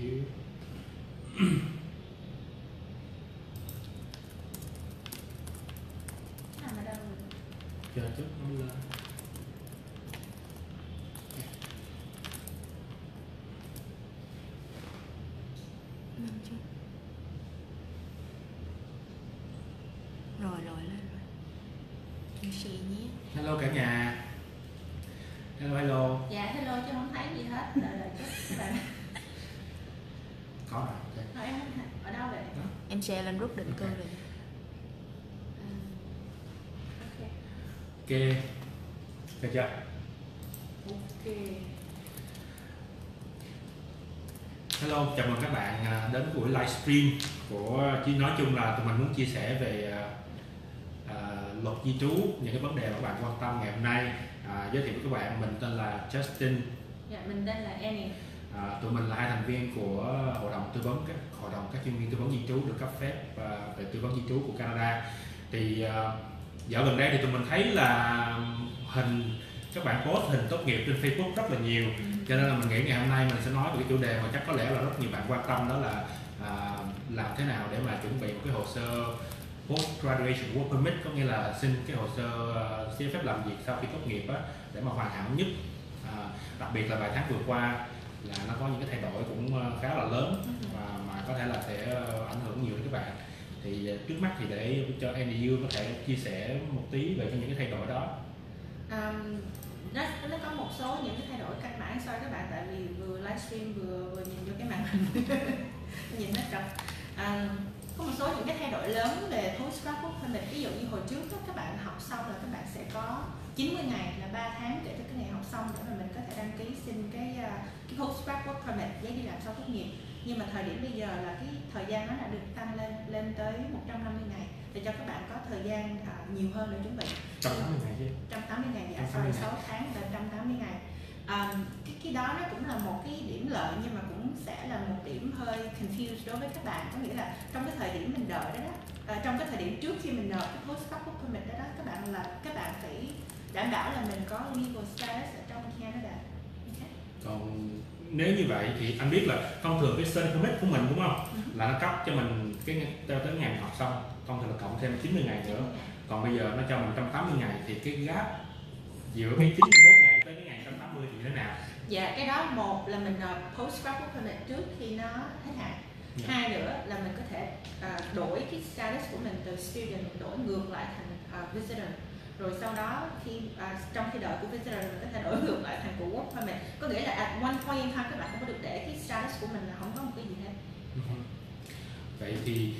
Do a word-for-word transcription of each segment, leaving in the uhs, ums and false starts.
xíu. Nằm ở đâu rồi? Chờ chút nó lên. Lên chưa? Rồi rồi lên rồi. Em share nhé. Hello cả nhà. Hello hello. Dạ hello chứ không thấy gì hết. Đợi đợi chút các bạn. Có rồi. Okay. Hỏi em ở đâu vậy? Đó. Em share lên group định cư rồi. À, ok. Ok. Được chưa? Ok. Hello, chào mừng các bạn đến buổi livestream của chỉ nói chung là tụi mình muốn chia sẻ về uh, luật di trú, những cái vấn đề mà các bạn quan tâm ngày hôm nay. Uh, giới thiệu với các bạn, mình tên là Justin. Dạ, mình tên là Annie. Uh, tụi mình là hai thành viên của hội đồng tư vấn các hội đồng các chuyên viên tư vấn di trú được cấp phép uh, về tư vấn di trú của Canada. Thì uh, dạo gần đây thì tụi mình thấy là hình các bạn post hình tốt nghiệp trên Facebook rất là nhiều, ừ. Cho nên là mình nghĩ ngày hôm nay mình sẽ nói về cái chủ đề mà chắc có lẽ là rất nhiều bạn quan tâm, đó là à, làm thế nào để mà chuẩn bị một cái hồ sơ post graduation work permit, có nghĩa là xin cái hồ sơ uh, giấy phép làm việc sau khi tốt nghiệp á, để mà hoàn hảo nhất. À, đặc biệt là vài tháng vừa qua là nó có những cái thay đổi cũng khá là lớn và mà có thể là sẽ ảnh hưởng nhiều đến các bạn. Thì trước mắt thì để cho Andy Dương có thể chia sẻ một tí về những cái thay đổi đó. Um, nó, nó có một số những cái thay đổi căn bản so với các bạn, tại vì vừa livestream vừa vừa nhìn vô cái màn hình nhìn nó trật. Um, có một số những cái thay đổi lớn về postgrad work permit. Ví dụ như hồi trước đó, các bạn học xong là các bạn sẽ có chín mươi ngày là ba tháng kể từ cái ngày học xong để mà mình có thể đăng ký xin cái, cái postgrad work permit, giấy đi làm sau tốt nghiệp. Nhưng mà thời điểm bây giờ là cái thời gian nó đã được tăng lên lên tới một trăm năm mươi ngày để cho các bạn có thời gian uh, nhiều hơn để chuẩn bị. một trăm tám mươi ngày chứ? một trăm tám mươi ngày, dạ, sorry, sáu tháng là một trăm tám mươi ngày. Um, cái, cái đó nó cũng là một cái điểm lợi, nhưng mà cũng sẽ là một điểm hơi confused đối với các bạn. Có nghĩa là trong cái thời điểm mình đợi đó đó, uh, trong cái thời điểm trước khi mình nộp cái postgrad work permit đó, đó các bạn là các bạn phải đảm bảo là mình có legal status ở trong Canada. Okay. Còn nếu như vậy thì anh biết là thông thường cái study permit của mình, đúng không, uh-huh. là nó cấp cho mình cái tới tới ngày học xong, thông thường là cộng thêm chín mươi ngày nữa. Còn bây giờ nó cho mình một trăm tám mươi ngày, thì cái gap giữa cái chín mươi mốt ngày tới cái ngày một trăm tám mươi thì thế nào? Dạ, cái đó một là mình nộp postgrad work permit trước khi nó hết hạn. Yeah. Hai nữa là mình có thể uh, đổi cái status của mình từ student đổi ngược lại thành uh, visitor. Rồi sau đó khi uh, trong khi đợi của visitor mình có thể đổi ngược lại thành của work permit. Có nghĩa là at one point in time các bạn không có được để cái status của mình là không có một cái gì hết. Uh-huh. Vậy thì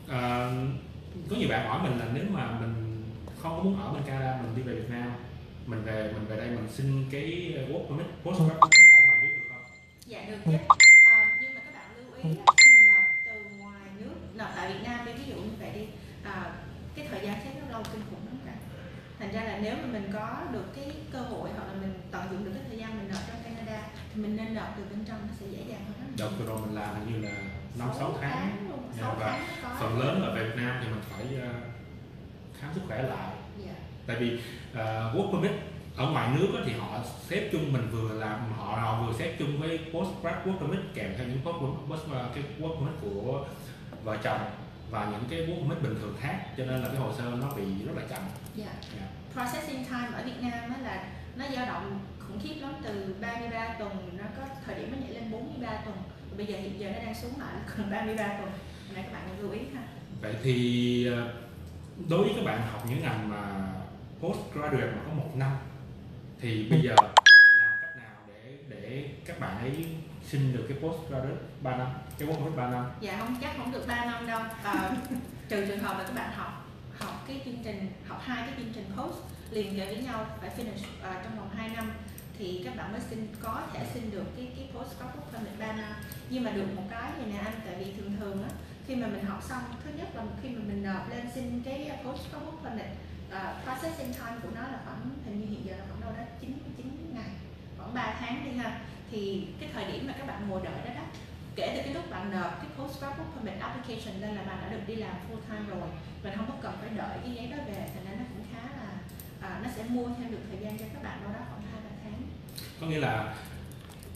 uh, có nhiều bạn hỏi mình là nếu mà mình không có muốn ở bên Canada, mình đi về Việt Nam, mình về mình về đây mình xin cái work permit, postgrad permit ở ngoài nước được không? Dạ được chứ. À, nhưng mà các bạn lưu ý là khi mình nộp từ ngoài nước, nộp tại Việt Nam đi, ví dụ như vậy đi, à, cái thời gian xét nó lâu kinh khủng lắm cả. Thành ra là nếu mà mình có được cái cơ hội hoặc là mình tận dụng được cái thời gian mình nộp trong Canada thì mình nên nộp từ bên trong, nó sẽ dễ dàng hơn. Đợt vừa rồi mình làm hình như là năm sáu tháng, tháng luôn, sáu và tháng phần lớn là về Việt Nam thì mình phải uh, khám sức khỏe lại. Yeah. Tại vì uh, work permit ở ngoài nước đó, thì họ xếp chung mình vừa làm họ, họ vừa xếp chung với postgrad work permit kèm theo những post, post, cái work permit của vợ chồng và những cái work permit bình thường khác, cho nên là cái hồ sơ nó bị rất là chậm. Yeah. Yeah. Processing time ở Việt Nam á là nó dao động khủng khiếp lắm, từ ba mươi ba tuần, nó có thời điểm nó nhảy lên bốn mươi ba tuần. Bây giờ hiện giờ nó đang xuống lại còn ba mươi ba tuần. Này các bạn lưu ý ha. Vậy thì đối với các bạn học những ngành mà postgraduate mà có một năm thì bây giờ làm cách nào để để các bạn ấy xin được cái postgraduate ba năm, cái work permit ba năm? Dạ không, chắc không được ba năm đâu. À, trừ trường hợp là các bạn học học cái chương trình, học hai cái chương trình post liền kề với nhau, phải finish uh, trong vòng hai năm thì các bạn mới xin, có thể xin được cái cái postgrad work permit ba năm. Nhưng mà được một cái này nè anh, tại vì thường thường á, khi mà mình học xong, thứ nhất là khi mà mình nộp lên xin cái postgrad work permit, uh, processing time của nó là khoảng, hình như hiện giờ là khoảng đâu đó chín mươi chín ngày, khoảng ba tháng đi ha. Thì cái thời điểm mà các bạn ngồi đợi đó đó, kể từ cái lúc bạn nộp cái postgrad work permit application lên là bạn đã được đi làm full time rồi, mình không có cần phải đợi cái giấy đó về, thành ra nó cũng khá là uh, nó sẽ mua thêm được thời gian cho các bạn đâu đó khoảng hai ba tháng. Có nghĩa là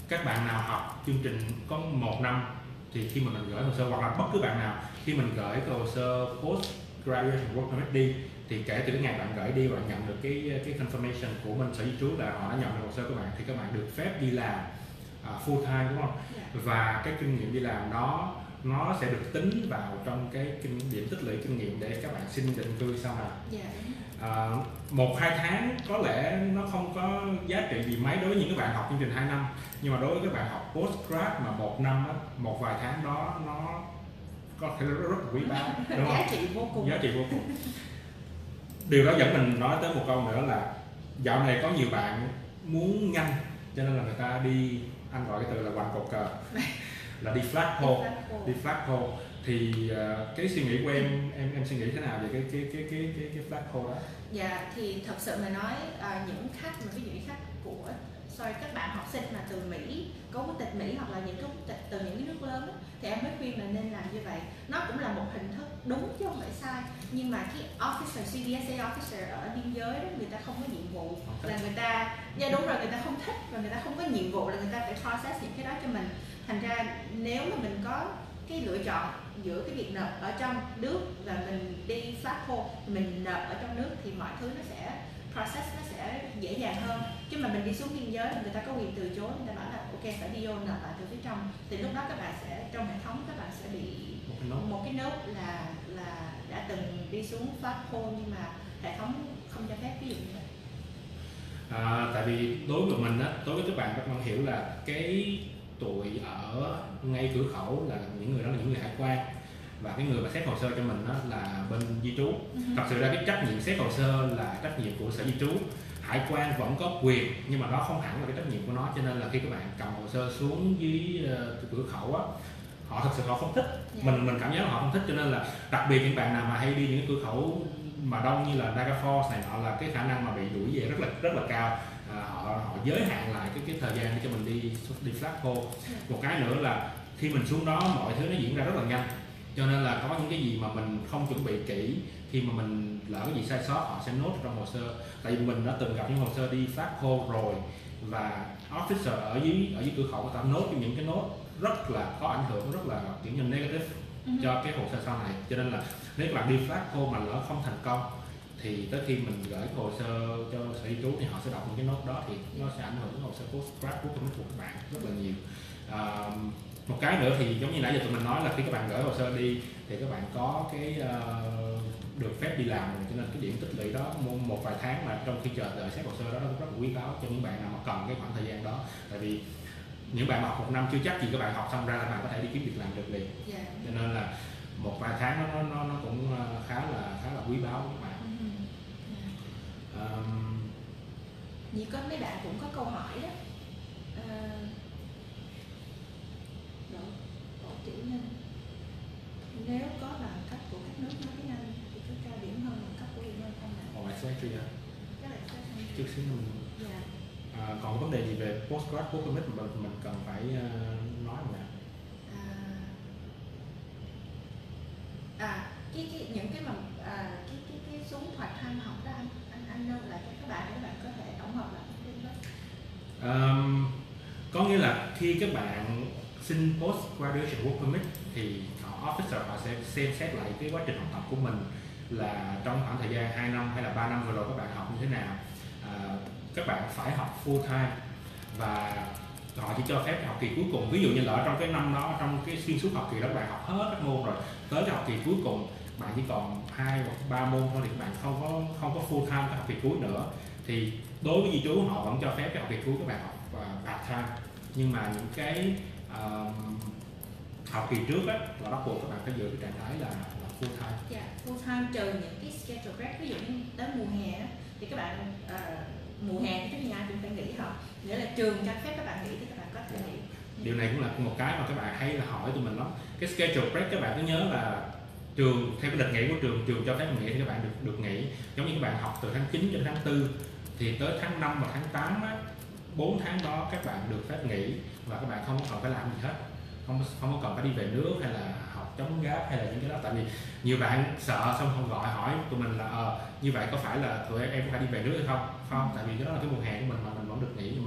các bạn nào học chương trình có một năm thì khi mà mình gửi hồ sơ, hoặc là bất cứ bạn nào khi mình gửi cái hồ sơ post graduation work permit đi, thì kể từ cái ngày bạn gửi đi và nhận được cái cái confirmation của bên sở di trú là họ đã nhận được hồ sơ của bạn, thì các bạn được phép đi làm uh, full time, đúng không? Yeah. Và cái kinh nghiệm đi làm đó nó sẽ được tính vào trong cái kinh điểm tích lũy kinh nghiệm để các bạn xin định cư sau này. Yeah. À, một hai tháng có lẽ nó không có giá trị gì mấy đối với những các bạn học chương trình hai năm, nhưng mà đối với các bạn học postgrad mà một năm á, một vài tháng đó nó có thể rất, rất là quý báu, đúng không? Giá trị vô cùng. Giá trị vô cùng. Điều đó dẫn mình nói tới một câu nữa là dạo này có nhiều bạn muốn nhanh, cho nên là người ta đi, anh gọi cái từ là quành cột cờ, là đi flagpole, đi flagpole. Thì uh, cái suy nghĩ của em em em suy nghĩ thế nào về cái cái cái cái cái, cái flagpole đó? Dạ, thì thật sự mà nói uh, những khách mà ví dụ như khách của sorry các bạn học sinh mà từ Mỹ có quốc tịch Mỹ hoặc là những cái quốc tịch từ những cái nước lớn đó, thì em mới khuyên là nên làm như vậy. Nó cũng là một hình thức đúng chứ không phải sai, nhưng mà cái officer xê vê ét a officer ở biên giới đó, người ta không có nhiệm vụ Okay. là người ta, dạ đúng rồi, người ta không thích và người ta không có nhiệm vụ là người ta phải process những cái đó cho mình. Thành ra nếu mà mình có cái lựa chọn giữa cái việc nộp ở trong nước và mình đi flagpole, mình nộp ở trong nước thì mọi thứ nó sẽ process nó sẽ dễ dàng hơn. Chứ mà mình đi xuống biên giới người ta có quyền từ chối, người ta bảo là ok phải đi vô nộp lại từ phía trong, thì lúc đó các bạn sẽ trong hệ thống các bạn sẽ bị Một cái nốt. một cái nốt là là đã từng đi xuống flagpole nhưng mà hệ thống không cho phép, ví dụ như vậy. À, tại vì đối với mình á, đối với các bạn các bạn hiểu là cái tuổi ở ngay cửa khẩu là những người đó là những người hải quan, và cái người mà xét hồ sơ cho mình đó là bên di trú. Uh-huh. Thật sự ra cái trách nhiệm xét hồ sơ là trách nhiệm của sở di trú, hải quan vẫn có quyền nhưng mà nó không hẳn là cái trách nhiệm của nó, cho nên là khi các bạn cầm hồ sơ xuống dưới uh, cửa khẩu á, họ thật sự họ không thích. Yeah. mình mình cảm giác là họ không thích, cho nên là đặc biệt những bạn nào mà hay đi những cái cửa khẩu mà đông như là Niagara Falls này nọ là cái khả năng mà bị đuổi về rất là rất là cao. À, họ họ giới hạn lại cái cái thời gian để cho mình đi đi flagpole. Yeah. Một cái nữa là khi mình xuống đó mọi thứ nó diễn ra rất là nhanh, cho nên là có những cái gì mà mình không chuẩn bị kỹ, khi mà mình lỡ cái gì sai sót họ sẽ nốt trong hồ sơ. Tại vì mình đã từng gặp những hồ sơ đi flagpole rồi, và officer ở dưới ở dưới cửa khẩu người ta nốt những cái nốt rất là có ảnh hưởng, rất là kiểu như negative uh-huh. cho cái hồ sơ sau này. Cho nên là nếu các bạn đi flagpole mà lỡ không thành công thì tới khi mình gửi hồ sơ cho sở di trú thì họ sẽ đọc những cái nốt đó, thì nó sẽ ảnh hưởng đến hồ sơ postgrad của các bạn rất là nhiều. À, một cái nữa thì giống như nãy giờ tụi mình nói là khi các bạn gửi hồ sơ đi thì các bạn có cái uh, được phép đi làm rồi, cho nên cái điểm tích lũy đó một vài tháng mà trong khi chờ đợi xét hồ sơ đó nó rất là quý báu cho những bạn nào mà cần cái khoảng thời gian đó. Tại vì những bạn học một năm chưa chắc gì các bạn học xong ra là bạn có thể đi kiếm việc làm được liền. Yeah. Cho nên là một vài tháng nó nó nó cũng khá là khá là quý báu với các bạn. Uh-huh. Yeah. Um, Như có mấy bạn cũng có câu hỏi đó. Uh, Độ chữ nhân nếu có bằng cấp của các nước nói tiếng Anh thì có cao điểm hơn bằng cấp của Việt Nam không ạ? Ồ, exactly yeah. Các bạn sẽ không chút xíu mình. Yeah. À, còn có vấn đề gì về postgrad work permit mà mình cần phải uh, nói không ạ? À, à cái, cái những cái mà à, cái cái cái số part time học đó anh anh anh nêu lại cho các bạn để các bạn có thể tổng hợp lại thông tin đó. Um, có nghĩa là khi các bạn xin post graduation work permit thì họ officer họ sẽ xem xét lại cái quá trình học tập của mình, là trong khoảng thời gian hai năm hay là ba năm vừa rồi các bạn học như thế nào. À, các bạn phải học full time và họ chỉ cho phép học kỳ cuối cùng. Ví dụ như là ở trong cái năm đó, trong cái xuyên suốt học kỳ đó các bạn học hết các môn rồi, tới cái học kỳ cuối cùng bạn chỉ còn hai hoặc ba môn thôi thì các bạn không có không có full time cái học kỳ cuối nữa, thì đối với di trú họ vẫn cho phép cái học kỳ cuối các bạn học uh, part time. Nhưng mà những cái uh, học kỳ trước á là bắt buộc các bạn phải giữ cái trạng thái là, là full time. Dạ, yeah, full time trừ những cái schedule break, ví dụ như đến mùa hè á thì các bạn uh, mùa hè thì các nhà cũng phải nghỉ học, nghĩa là trường cho phép các bạn nghỉ thì các bạn có thể nghỉ. Điều này cũng là một cái mà các bạn hay là hỏi tụi mình lắm. Cái schedule break các bạn cứ nhớ là trường theo cái lịch nghỉ của trường, trường cho phép nghỉ thì các bạn được được nghỉ. Giống như các bạn học từ tháng chín cho đến tháng tư thì tới tháng năm và tháng tám á, bốn tháng đó các bạn được phép nghỉ và các bạn không cần phải làm gì hết, không không có cần phải đi về nước hay là học chống gáp hay là những cái đó. Tại vì nhiều bạn sợ xong không gọi hỏi tụi mình là ờ như vậy có phải là tụi em, em có phải đi về nước hay không? Không, tại vì cái đó là cái mùa hè của mình mà mình vẫn được nghỉ, mình có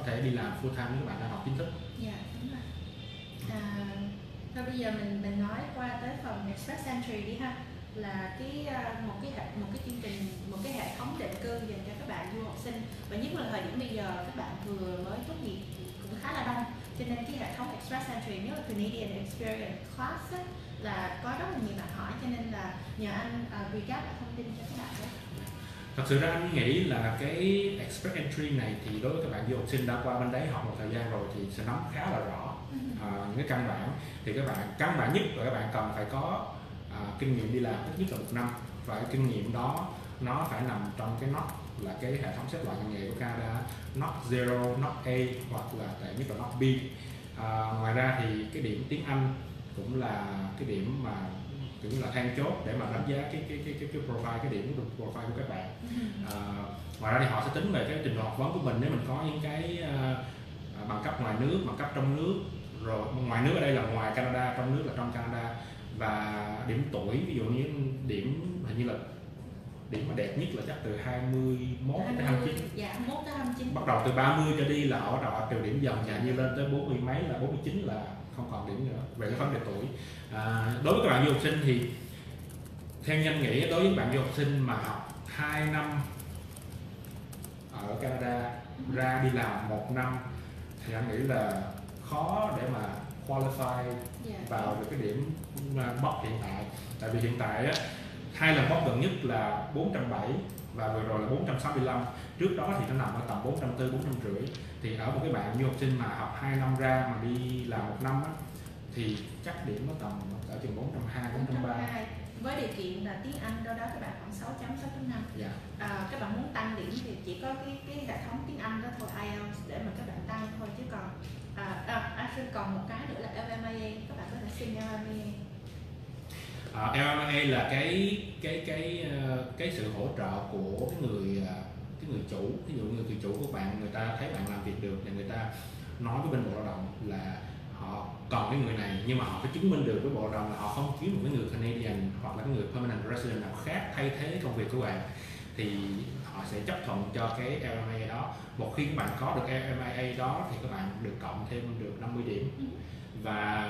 thể đi làm full time nếu các bạn đang học chính thức. Dạ đúng rồi. À, thôi bây giờ mình mình nói qua tới phần Express Entry đi ha, là cái một cái hệ một cái chương trình một cái hệ thống định cư dành cho các bạn du học sinh, và nhất là thời điểm bây giờ các bạn vừa mới tốt nghiệp cũng khá là đông, cho nên cái hệ thống Express Entry, nhất là Canadian Experience Class á, là có rất là nhiều bạn hỏi, cho nên là nhờ anh uh, recap lại thông tin cho các bạn đó. Thật sự ra anh nghĩ là cái Express Entry này thì đối với các bạn du học sinh đã qua bên đấy học một thời gian rồi thì sẽ nắm khá là rõ à, những cái căn bản. Thì các bạn căn bản nhất là các bạn cần phải có à, kinh nghiệm đi làm ít nhất là một năm, và cái kinh nghiệm đó nó phải nằm trong cái nốt là cái hệ thống xếp loại ngành nghề của Canada, nốt zero, nốt A hoặc là tệ nhất là nốt B. À, ngoài ra thì cái điểm tiếng Anh cũng là cái điểm mà kiểu như là then chốt để mà đánh giá cái cái cái cái, cái profile, cái điểm của profile của các bạn. À, ngoài ra thì họ sẽ tính về cái trình độ học vấn của mình, nếu mình có những cái uh, bằng cấp ngoài nước, bằng cấp trong nước, rồi ngoài nước ở đây là ngoài Canada, trong nước là trong Canada, và điểm tuổi, ví dụ như điểm hình như là điểm mà đẹp nhất là chắc từ hai mươi mốt tới hai mươi chín. Dạ, hai mươi mốt tới hai mươi chín. Bắt đầu từ ba mươi trở đi là họ bắt đầu trừ điểm dần, và như lên tới bốn mươi mấy là bốn mươi chín là không còn điểm nữa về cái vấn đề tuổi. À, đối với các bạn du học sinh thì theo nhanh nghĩ, đối với bạn du học sinh mà học hai năm ở Canada ra đi làm một năm thì anh nghĩ là khó để mà qualify yeah. vào được cái điểm bốc hiện tại. Tại vì hiện tại á, hai lần bốc gần nhất là bốn trăm bảy mươi và vừa rồi là bốn trăm sáu mươi lăm. Trước đó thì nó nằm ở tầm bốn trăm bốn mươi, bốn trăm rưỡi. Thì ở một cái bạn du học sinh mà học hai năm ra mà đi làm một năm á, thì chắc điểm nó tầm ở chừng bốn trăm hai mươi, bốn trăm ba mươi. Với điều kiện là tiếng Anh đâu đó các bạn khoảng sáu chấm, sáu chấm năm. Dạ. À, các bạn muốn tăng điểm thì chỉ có cái cái hệ thống tiếng Anh đó thôi, ai eo để mà các bạn tăng thôi, chứ còn à, à, actually còn một cái nữa là L M A A, các bạn có thể xin L M A A. À, L M A A là cái cái cái cái sự hỗ trợ của cái người cái người chủ. Ví dụ như người chủ của bạn, người ta thấy bạn làm việc được và người ta nói với bên Bộ Lao động là họ cần cái người này, nhưng mà họ phải chứng minh được với Bộ Lao động là họ không kiếm một cái người Canadian hoặc là cái người permanent resident nào khác thay thế công việc của bạn, thì họ sẽ chấp thuận cho cái L M A A đó. Một khi các bạn có được L M A A đó thì các bạn được cộng thêm được năm mươi điểm. Và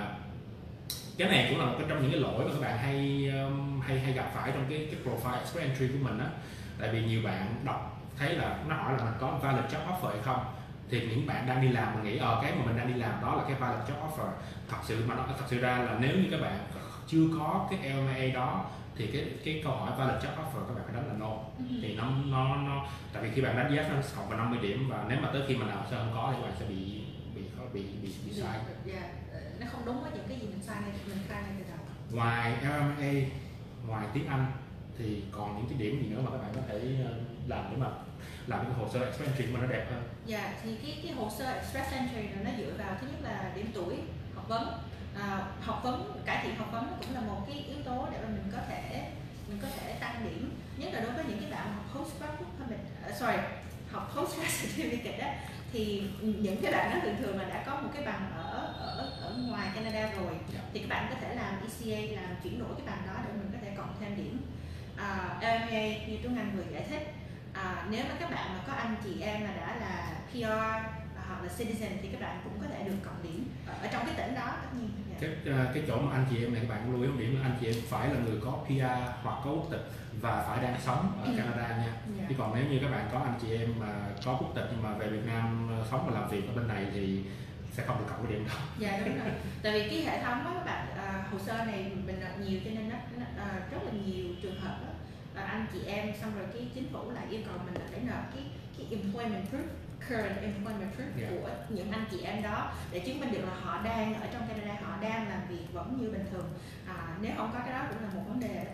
cái này cũng là một trong những cái lỗi mà các bạn hay hay hay gặp phải trong cái cái profile Express Entry của mình á. Tại vì nhiều bạn đọc thấy là nó hỏi là mình có valid job offer hay không, thì những bạn đang đi làm mình nghĩ ờ cái mà mình đang đi làm đó là cái valid job offer. Thật sự mà nó thật sự ra là nếu như các bạn chưa có cái L M A A đó thì cái cái câu hỏi valid job offer các bạn phải đánh là no. Ừ. Thì nó nó nó tại vì khi bạn đánh yes nó cộng vào năm mươi điểm, và nếu mà tới khi mà nào sơ không có thì các bạn sẽ bị bị bị bị bị sai. Yeah. Nó không đúng với những cái gì mình sai này, mình khai ngay từ đầu. Ngoài L M A A, ngoài tiếng Anh thì còn những cái điểm gì nữa mà các bạn có thể làm để mà làm cái hồ sơ Express Entry mà nó đẹp hơn? Dạ, yeah, thì cái cái hồ sơ Express Entry này nó dựa vào thứ nhất là điểm tuổi, học vấn. À, học vấn, cải thiện học vấn cũng là một cái yếu tố để mà mình có thể mình có thể tăng điểm, nhất là đối với những cái bạn học postgraduate permit, uh, sorry, học postgraduate certificate đó, thì những cái bạn đó thường thường là đã có một cái bằng ở ở ở ngoài Canada rồi, yeah. Thì các bạn có thể làm E C A, làm chuyển đổi cái bằng đó để mình có thể cộng thêm điểm. À, L M A A như Tuấn Anh vừa giải thích, à, nếu mà các bạn mà có anh chị em là đã là P R hoặc là citizen thì các bạn cũng có thể được cộng điểm ở trong cái tỉnh đó tất nhiên. Cái, cái chỗ mà anh chị em này các bạn lưu ý một điểm là anh chị em phải là người có P R hoặc có quốc tịch và phải đang sống ở Canada nha. Yeah. Chứ còn nếu như các bạn có anh chị em mà có quốc tịch nhưng mà về Việt Nam sống và làm việc ở bên này thì sẽ không được cộng cái điểm đó. Dạ đúng rồi. Tại vì cái hệ thống đó các bạn, uh, hồ sơ này mình nộp nhiều cho nên nó, nó uh, rất là nhiều trường hợp đó. Uh, anh chị em xong rồi cái chính phủ lại yêu cầu mình là phải nộp cái cái employment proof, current employment proof, yeah. Của những anh chị em đó để chứng minh được là họ đang ở trong Canada, họ đang làm việc vẫn như bình thường. À, nếu không có cái đó cũng là một vấn đề.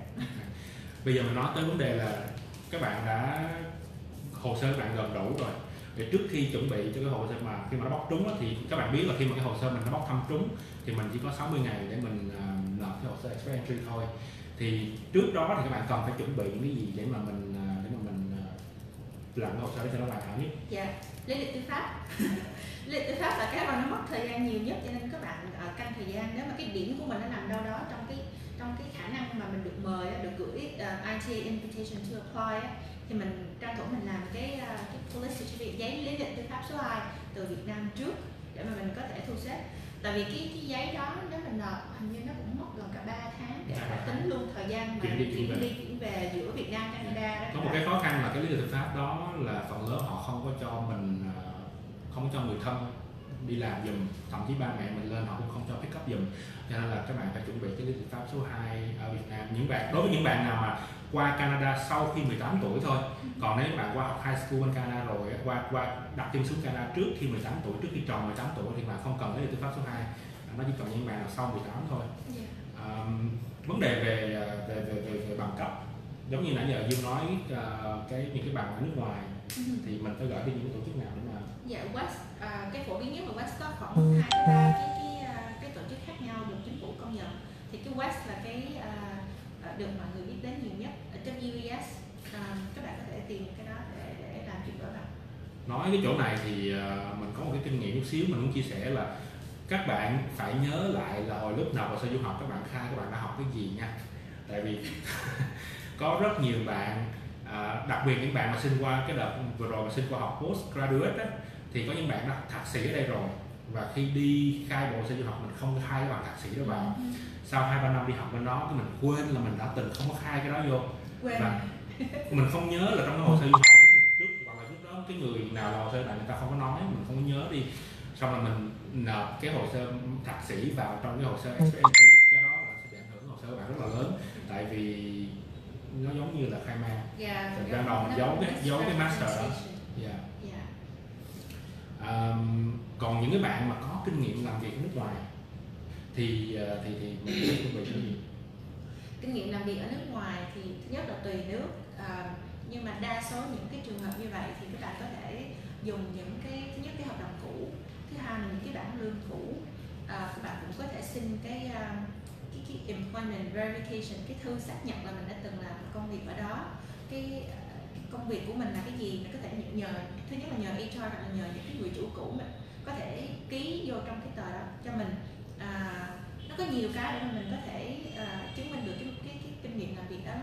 Bây giờ mình nói tới vấn đề là các bạn đã hồ sơ các bạn gần đủ rồi. Để trước khi chuẩn bị cho cái hồ sơ mà khi mà nó bóc trúng đó, thì các bạn biết là khi mà cái hồ sơ mình nó bóc thăm trúng thì mình chỉ có sáu mươi ngày để mình uh, nộp cái hồ sơ Express Entry thôi. Thì trước đó thì các bạn cần phải chuẩn bị những cái gì để mà mình uh, để mà mình uh, làm cái hồ sơ để cho nó hoàn hảo nhất? Dạ, lý lịch tư pháp. Lý lịch tư pháp là cái mà nó mất thời gian nhiều nhất, cho nên các bạn uh, canh thời gian. Nếu mà cái điểm của mình nó nằm đâu đó trong cái trong trong cái khả năng mà mình được mời á, được gửi uh, i tê a invitation to apply á, thì mình tranh thủ mình làm cái uh, cái police certificate, giấy lý lịch tư pháp số hai từ Việt Nam trước để mà mình có thể thu xếp. Tại vì cái cái giấy đó nếu mình nộp hình như nó cũng mất gần cả ba tháng để phải tính luôn thời gian mà chuyển đi chuyển về. đi chuyển về giữa Việt Nam Canada đó. Có một cái khó khăn là cái lý lịch tư pháp đó là phần lớn họ không có cho mình, không có cho người thân đi làm giùm, thậm chí ba mẹ mình lên họ cũng không cho pick up giùm, cho nên là các bạn phải chuẩn bị cái lý lịch tư pháp số hai ở Việt Nam. Những bạn đối với những bạn nào mà qua Canada sau khi mười tám tuổi thôi, còn nếu các bạn qua học high school bên Canada rồi, qua qua đặt chân xuống Canada trước khi mười tám tuổi, trước khi tròn mười tám tuổi thì bạn không cần lý lịch tư pháp số hai, nó chỉ cần những bạn nào sau mười tám thôi. Yeah. Um, vấn đề về về về về, về bằng cấp, giống như nãy giờ Dương nói uh, cái những cái bằng ở nước ngoài Uh-huh. thì mình phải gửi đi những tổ chức nào để mà Dạ, West, à, cái phổ biến nhất là West có khoảng hai tới ba cái cái à, cái tổ chức khác nhau được chính phủ công nhận. Thì cái West là cái à, được mọi người biết đến nhiều nhất. Ở trong u ét, à, các bạn có thể tìm cái đó để để làm chuyển đổi bằng. nói cái chỗ này thì uh, mình có một cái kinh nghiệm chút xíu mình muốn chia sẻ là các bạn phải nhớ lại là hồi lúc nào vào sơ du học các bạn khai các bạn đã học cái gì nha. Tại vì có rất nhiều bạn, à, đặc biệt những bạn mà xin qua cái đợt vừa rồi mà xin qua học postgraduate á, thì có những bạn đã thạc sĩ ở đây rồi và khi đi khai bộ sơ du học mình không khai cái bằng thạc sĩ đó vào. Ừ. Sau hai ba năm đi học bên đó cái mình quên là mình đã từng không có khai cái đó vô. Quên. Và mình không nhớ là trong cái hồ sơ du học trước hoặc là trước đó cái người nào là hồ sơ bạn người ta không có nói, mình không có nhớ đi, xong là mình nộp cái hồ sơ thạc sĩ vào trong cái hồ sơ experience, cho đó là sẽ bị ảnh hưởng hồ sơ của bạn rất là lớn, tại vì nó giống như là khai man. Yeah, Thật ra đầu mình giấu cái giấu cái master đó. Yeah. Yeah. Um, còn những cái bạn mà có kinh nghiệm làm việc ở nước ngoài thì thì thì mình sẽ chuẩn bị cái gì? Kinh nghiệm làm việc ở nước ngoài thì thứ nhất là tùy nước, à, nhưng mà đa số những cái trường hợp như vậy thì các bạn có thể dùng những cái thứ nhất cái hợp đồng cũ, thứ hai là những cái bảng lương cũ, à, các bạn cũng có thể xin cái uh, cái, cái employment verification, cái thư xác nhận là mình đã từng làm công việc ở đó, cái, uh, cái công việc của mình là cái gì, mình có thể nhờ thứ nhất là nhờ hát rờ hoặc là nhờ những cái người chủ cũ mình có thể ký vô trong cái tờ đó cho mình. À, nó có nhiều cái để mà mình có thể uh, chứng minh được cái, cái, cái kinh nghiệm làm việc đó.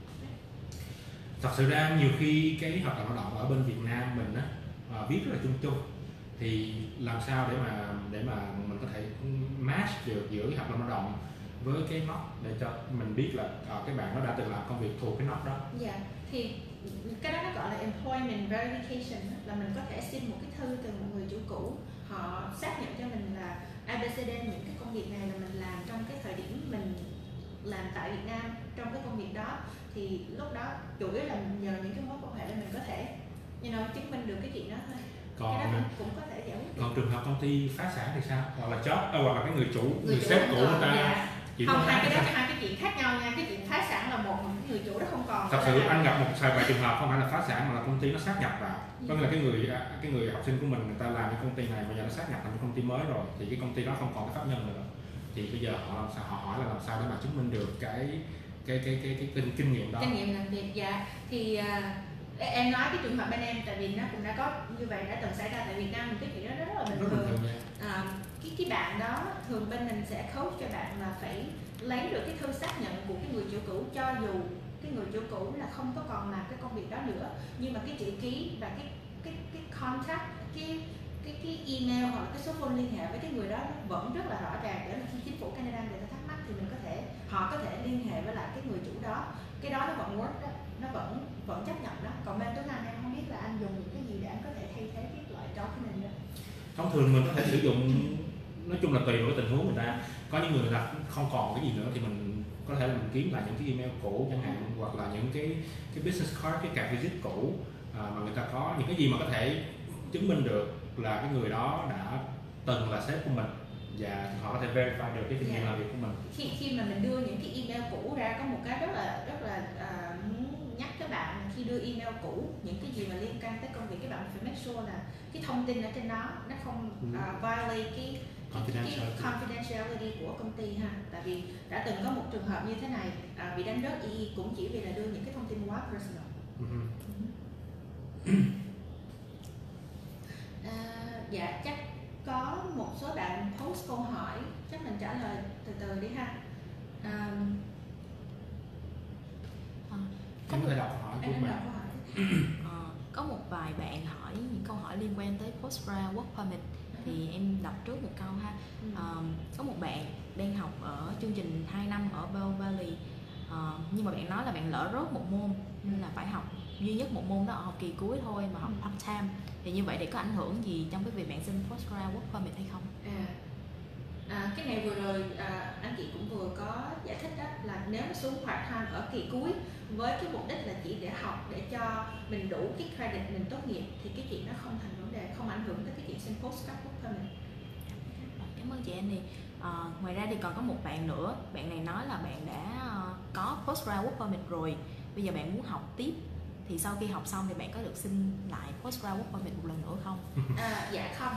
Thật sự ra nhiều khi cái hợp đồng lao động ở bên Việt Nam mình á, uh, viết rất là chung chung, thì làm sao để mà để mà mình có thể match được giữa cái hợp đồng lao động với cái note để cho mình biết là uh, cái bạn nó đã từng làm công việc thuộc cái note đó. Dạ, yeah. Thì cái đó nó gọi là employment verification, là mình có thể xin một cái thư từ một người chủ cũ, họ xác nhận cho mình là a bê xê đê những cái công việc này là mình làm trong cái thời điểm mình làm tại Việt Nam trong cái công việc đó, thì lúc đó chủ yếu là nhờ những cái mối quan hệ để mình có thể you know, chứng minh được cái chuyện đó thôi. Còn cái đó cũng có thể giải quyết. Còn trường hợp công ty phá sản thì sao? Hoặc là job, à, hoặc là cái người chủ, người, người sếp cũ người ta dạ. chỉ Không, có hai cái đó hai cái chuyện khác nhau nha. Cái chuyện phá sản là một, mà cái người chủ đó không còn. Thật sự anh gặp một vài trường hợp không phải là phá sản mà là công ty nó sát nhập vào. Có nghĩa là cái người cái người học sinh của mình người ta làm cái công ty này bây giờ nó sát nhập thành một công ty mới rồi, thì cái công ty đó không còn cái pháp nhân nữa. Thì bây giờ họ làm sao, họ hỏi là làm sao để mà chứng minh được cái cái cái cái cái, cái kinh, kinh nghiệm đó. Kinh nghiệm làm việc, dạ. Thì uh, em nói cái trường hợp bên em tại vì nó cũng đã có như vậy, đã từng xảy ra tại Việt Nam, mình cái chuyện đó rất là bình rất thường. thường. À, cái cái bạn đó thường bên mình sẽ coach cho bạn là phải lấy được cái thư xác nhận của cái người chủ cũ, cho dù cái người chủ cũ là không có còn làm cái công việc đó nữa, nhưng mà cái chữ ký và cái cái cái contact, cái cái cái email hoặc là cái số phone liên hệ với cái người đó nó vẫn rất là rõ ràng, để là khi chính phủ Canada người ta thắc mắc thì mình có thể họ có thể liên hệ với lại cái người chủ đó, cái đó nó vẫn work đó, nó vẫn vẫn chấp nhận đó. Còn bên Tuấn Anh em không biết là anh dùng những cái gì để anh có thể thay thế cái loại document đó. Thông thường mình có thể sử dụng, nói chung là tùy vào tình huống người ta. Có những người người ta không còn cái gì nữa thì mình có thể là mình kiếm lại những cái email cũ chẳng hạn, hoặc là những cái cái business card, cái card visit cũ à, mà người ta có những cái gì mà có thể chứng minh được là cái người đó đã từng là sếp của mình và họ có thể verify được cái kinh nghiệm làm việc của mình. Khi khi mà mình đưa những cái email cũ ra, có một cái rất là rất là uh, muốn nhắc các bạn khi đưa email cũ, những cái gì mà liên quan tới công việc, các bạn phải make sure là cái thông tin ở trên đó nó không uh, violate cái confidentiality. cái confidentiality của công ty ha. Tại vì đã từng có một trường hợp như thế này, uh, bị đánh rớt i i cũng chỉ vì là đưa những cái thông tin quá personal. Uh-huh. uh, dạ chắc có một số bạn post câu hỏi, chắc mình trả lời từ từ đi ha. Um, Em có thể đọc câu hỏi của Em bạn. đọc câu hỏi. Ờ, có một vài bạn hỏi những câu hỏi liên quan tới Postgrad Work Permit thì em đọc trước một câu ha. Ừ. Ờ, có một bạn đang học ở chương trình hai năm ở Bell Valley, ờ, nhưng mà bạn nói là bạn lỡ rớt một môn nên là phải học duy nhất một môn đó ở học kỳ cuối thôi mà học Ừ. part time. Thì như vậy thì có ảnh hưởng gì trong cái việc bạn xin Postgrad Work Permit hay không? À, à, cái này vừa rồi à, anh chị cũng vừa có giải thích đó, là nếu mà xuống part time ở kỳ cuối với cái mục đích là chỉ để học để cho mình đủ cái credit mình tốt nghiệp thì cái chuyện đó không thành vấn đề, không ảnh hưởng tới cái chuyện xin Postgrad Work Permit. Rồi, cảm ơn chị Annie. Ờ, ngoài ra thì còn có một bạn nữa, bạn này nói là bạn đã ờ, có Postgrad Work Permit rồi, bây giờ bạn muốn học tiếp thì sau khi học xong thì bạn có được xin lại Postgrad Work Permit một lần nữa không? À, dạ không.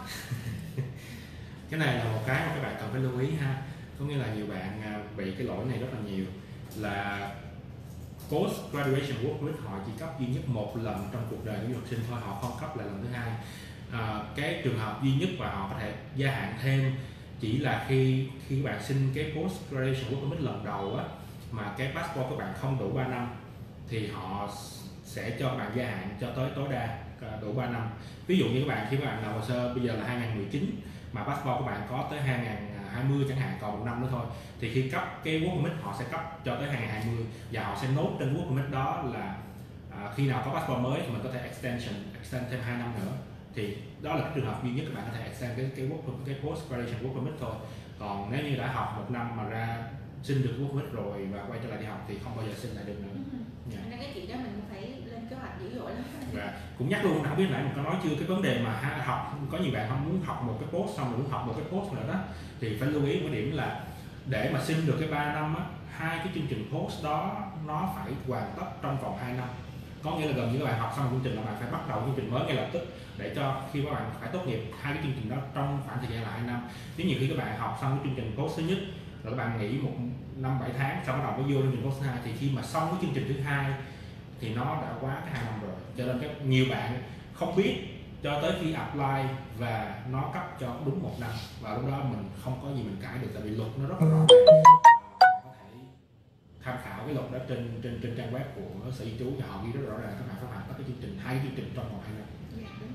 Cái này là một cái mà các bạn cần phải lưu ý ha. Có nghĩa là nhiều bạn à, bị cái lỗi này rất là nhiều, là post graduation work permit họ chỉ cấp duy nhất một lần trong cuộc đời của du học sinh thôi, họ không cấp lại lần thứ hai. À, cái trường hợp duy nhất và họ có thể gia hạn thêm chỉ là khi khi các bạn xin cái post graduation work permit lần đầu á, mà cái passport của bạn không đủ ba năm thì họ sẽ cho bạn gia hạn cho tới tối đa đủ ba năm. Ví dụ như các bạn khi các bạn nộp hồ sơ bây giờ là hai không một chín mà passport của bạn có tới hai không hai không chẳng hạn, còn một năm nữa thôi, thì khi cấp cái work permit họ sẽ cấp cho tới hai không hai không và họ sẽ nốt trên work permit đó là à, khi nào có passport mới thì mình có thể extension extend thêm hai năm nữa. Thì đó là cái trường hợp duy nhất các bạn có thể extend cái cái work cái post graduation work permit thôi. Còn nếu như đã học một năm mà ra xin được work permit rồi và quay trở lại đi học thì không bao giờ xin lại được nữa. Ừ. Yeah. Nên cái chuyện đó mình cũng phải lên kế hoạch dữ dội lắm. Và cũng nhắc luôn, không biết nãy mình có nói chưa, cái vấn đề mà học, có nhiều bạn không muốn học một cái post xong rồi muốn học một cái post nữa đó, thì phải lưu ý một điểm là để mà xin được cái ba năm á, hai cái chương trình post đó nó phải hoàn tất trong vòng hai năm. Có nghĩa là gần như các bạn học xong chương trình là bạn phải bắt đầu chương trình mới ngay lập tức, để cho khi các bạn phải tốt nghiệp hai cái chương trình đó trong khoảng thời gian là hai năm. Nếu nhiều khi các bạn học xong cái chương trình post thứ nhất rồi các bạn nghỉ một năm bảy tháng sau bắt đầu mới vô chương trình post thứ hai, thì khi mà xong cái chương trình thứ hai thì nó đã quá cái hai năm rồi. Cho nên các nhiều bạn không biết cho tới khi apply và nó cấp cho đúng một năm, và lúc đó mình không có gì mình cãi được, tại vì luật nó rất là rõ ràng. Bạn có thể tham khảo cái luật đó trên trên trên trang web của Sở Di trú và họ ghi rất rõ ràng các bạn phải hoàn tất cái chương trình hai cái chương trình trong vòng hai năm. Dạ, đúng.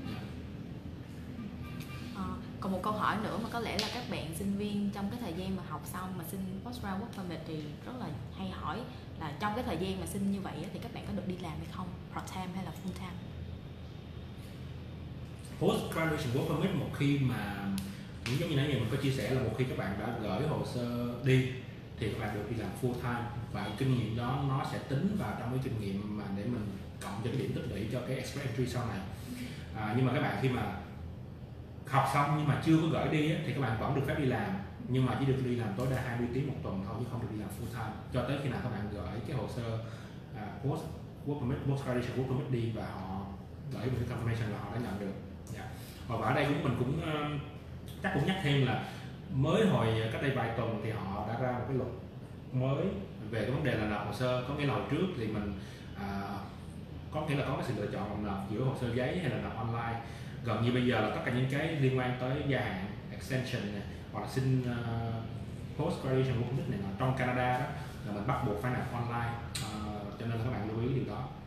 Ờ, còn một câu hỏi nữa mà có lẽ là các bạn sinh viên trong cái thời gian mà học xong mà xin Postgrad Work Permit thì rất là hay hỏi là trong cái thời gian mà xin như vậy thì các bạn có được đi làm hay không, part time hay là full time? Post graduation work permit một khi mà cũng giống như nãy giờ mình có chia sẻ là một khi các bạn đã gửi hồ sơ đi thì các bạn được đi làm full time, và kinh nghiệm đó nó sẽ tính vào trong cái kinh nghiệm mà để mình cộng cho cái điểm tích lũy cho cái extra entry sau này. À, nhưng mà các bạn khi mà học xong nhưng mà chưa có gửi đi á, thì các bạn vẫn được phép đi làm, nhưng mà chỉ được đi làm tối đa hai mươi tiếng một tuần thôi, chứ không được đi làm full time cho tới khi nào các bạn gửi cái hồ sơ à, post work permit, post graduation work permit đi và họ gửi một cái confirmation là họ đã nhận được. Yeah. Và ở đây cũng mình cũng uh, chắc cũng nhắc thêm là mới hồi cách đây vài tuần thì họ đã ra một cái luật mới về cái vấn đề là nộp hồ sơ. Có nghĩa là hồi trước thì mình à, có nghĩa là có cái sự lựa chọn là nộp giữa hồ sơ giấy hay là nộp online. Gần như bây giờ là tất cả những cái liên quan tới gia hạn, extension này, hoặc là xin uh, post graduation work permit này là trong Canada đó là mình bắt buộc phải nộp online, uh, cho nên là các bạn lưu ý điều đó.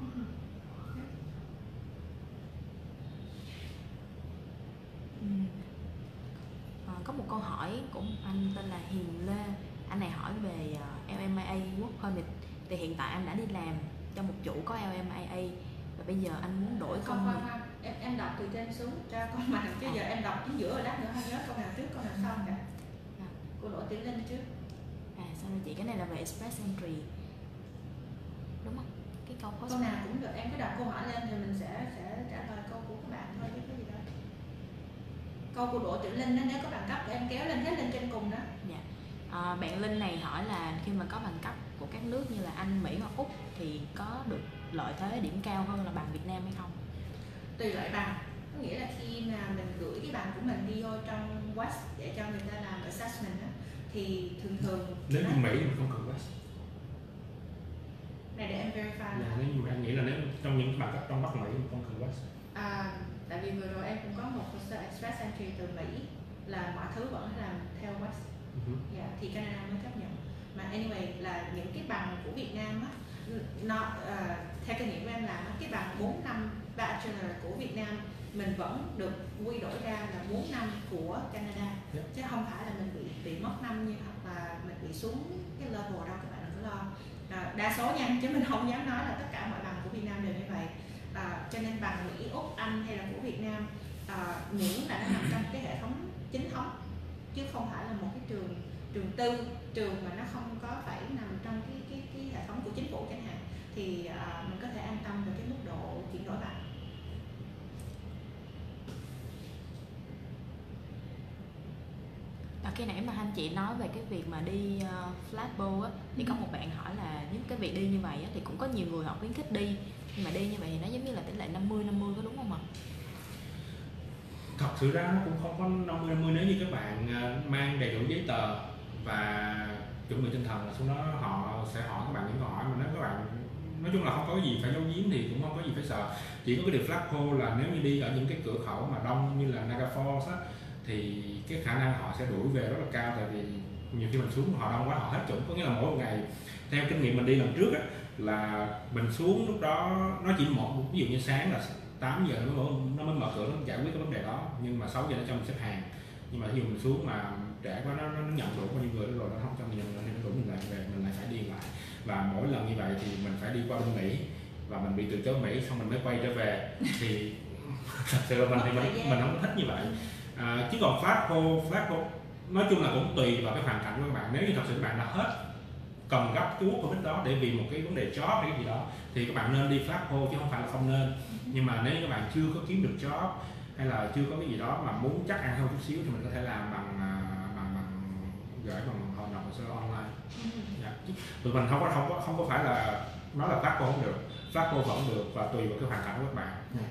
Uhm. À, có một câu hỏi của anh tên là Hiền Lê. Anh này hỏi về uh, L M A A Work Permit. Thì hiện tại anh đã đi làm cho một chủ có L M A A và bây giờ anh muốn đổi công Không, việc. không, không. Em, em đọc từ trên xuống ra con màn chứ giờ em đọc chính giữa rồi, lát nữa không nhớ câu nào trước câu nào sau cả. À. Cô Đỗ Tiểu Linh trước. À, sorry chị, cái này là về Express Entry đúng không? Cái câu post Câu nào cũng được, em cứ đọc câu hỏi lên thì mình sẽ sẽ trả lời câu của các bạn thôi chứ có gì đâu. Câu của Đỗ Tiểu Linh đó, nếu có bằng cấp thì em kéo lên hết lên trên cùng đó. Dạ. À, bạn Linh này hỏi là khi mà có bằng cấp của các nước như là Anh, Mỹ hoặc Úc thì có được lợi thế điểm cao hơn là bằng Việt Nam hay không? Tùy loại bằng, có nghĩa là khi mà mình gửi cái bằng của mình đi vô trong West để cho người ta làm assessment đó, thì thường thường Nếu như Mỹ mình không cần West. Này để em verify. Dạ, nếu như anh nghĩ là nếu trong những bằng cấp trong Bắc Mỹ mình không cần West. À, tại vì vừa rồi em cũng có một hồ sơ Express Entry từ Mỹ là mọi thứ vẫn làm theo West. Uh-huh. Dạ, thì Canada mới chấp nhận. Mà anyway là những cái bằng của Việt Nam á, nó uh, theo kinh nghiệm của em làm cái bằng bốn năm bachelor của Việt Nam mình vẫn được quy đổi ra là bốn năm của Canada, yeah. Chứ không phải là mình bị bị mất năm như hoặc là mình bị xuống cái level đâu, các bạn đừng có lo. À, đa số nha, chứ mình không dám nói là tất cả mọi bằng của Việt Nam đều như vậy. À, cho nên bằng Mỹ, Úc, Anh hay là của Việt Nam à, miễn là nó nằm trong cái hệ thống chính thống chứ không phải là một cái trường trường tư, trường mà nó không có phải nằm trong cái cái cái hệ thống của chính phủ chẳng hạn, thì à, mình có thể an tâm về cái mức độ chuyển đổi bằng. À, khi nãy mà anh chị nói về cái việc mà đi uh, Flatbow á, thì ừ. có một bạn hỏi là những cái việc đi như vậy á, thì cũng có nhiều người họ khuyến khích đi, nhưng mà đi như vậy thì nó giống như là tỷ lệ năm mươi năm mươi, có đúng không ạ? Thật sự ra nó cũng không có năm mươi năm mươi nếu như các bạn mang đầy đủ giấy tờ và chuẩn bị tinh thần là xuống đó họ sẽ hỏi các bạn những câu hỏi mà nếu các bạn nói chung là không có gì phải giấu giếm thì cũng không có gì phải sợ. Chỉ có cái điều Flatbow là nếu như đi ở những cái cửa khẩu mà đông như là Niagara Falls á, thì cái khả năng họ sẽ đuổi về rất là cao, tại vì nhiều khi mình xuống họ đông quá họ hết chuẩn. Có nghĩa là mỗi một ngày, theo kinh nghiệm mình đi lần trước á, là mình xuống lúc đó nó chỉ một, ví dụ như sáng là tám giờ nó mới, nó mới mở cửa nó giải quyết cái vấn đề đó, nhưng mà sáu giờ nó cho mình xếp hàng. Nhưng mà ví dụ mình xuống mà trễ quá, nó, nó nhận đủ bao nhiêu người rồi nó không cho mình nhận nữa thì nó đuổi mình lại về, mình lại phải đi lại. Và mỗi lần như vậy thì mình phải đi qua bên Mỹ và mình bị từ chối Mỹ xong mình mới quay trở về. Thì thật sự là mình thì mình, mình không có thích như vậy. À, chứ còn Flatbow, Flatbow nói chung là cũng tùy vào cái hoàn cảnh của các bạn. Nếu như thật sự các bạn đã hết cần gấp cái work permit đó để vì một cái vấn đề job hay cái gì đó thì các bạn nên đi Flatbow chứ không phải là không nên. Nhưng mà nếu các bạn chưa có kiếm được job hay là chưa có cái gì đó mà muốn chắc ăn hơn chút xíu thì mình có thể làm bằng bằng, bằng gửi bằng họ nộp hồ sơ online. Yeah. Tụi mình không có không có không có phải là nói là Flatbow không được, Flatbow vẫn được và tùy vào cái hoàn cảnh của các bạn. Yeah.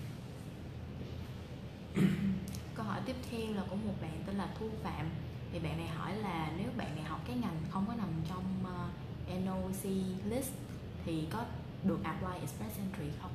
Câu hỏi tiếp theo là của một bạn tên là Thu Phạm. Thì bạn này hỏi là nếu bạn này học cái ngành không có nằm trong uh, en ô xê list thì có được apply Express Entry không?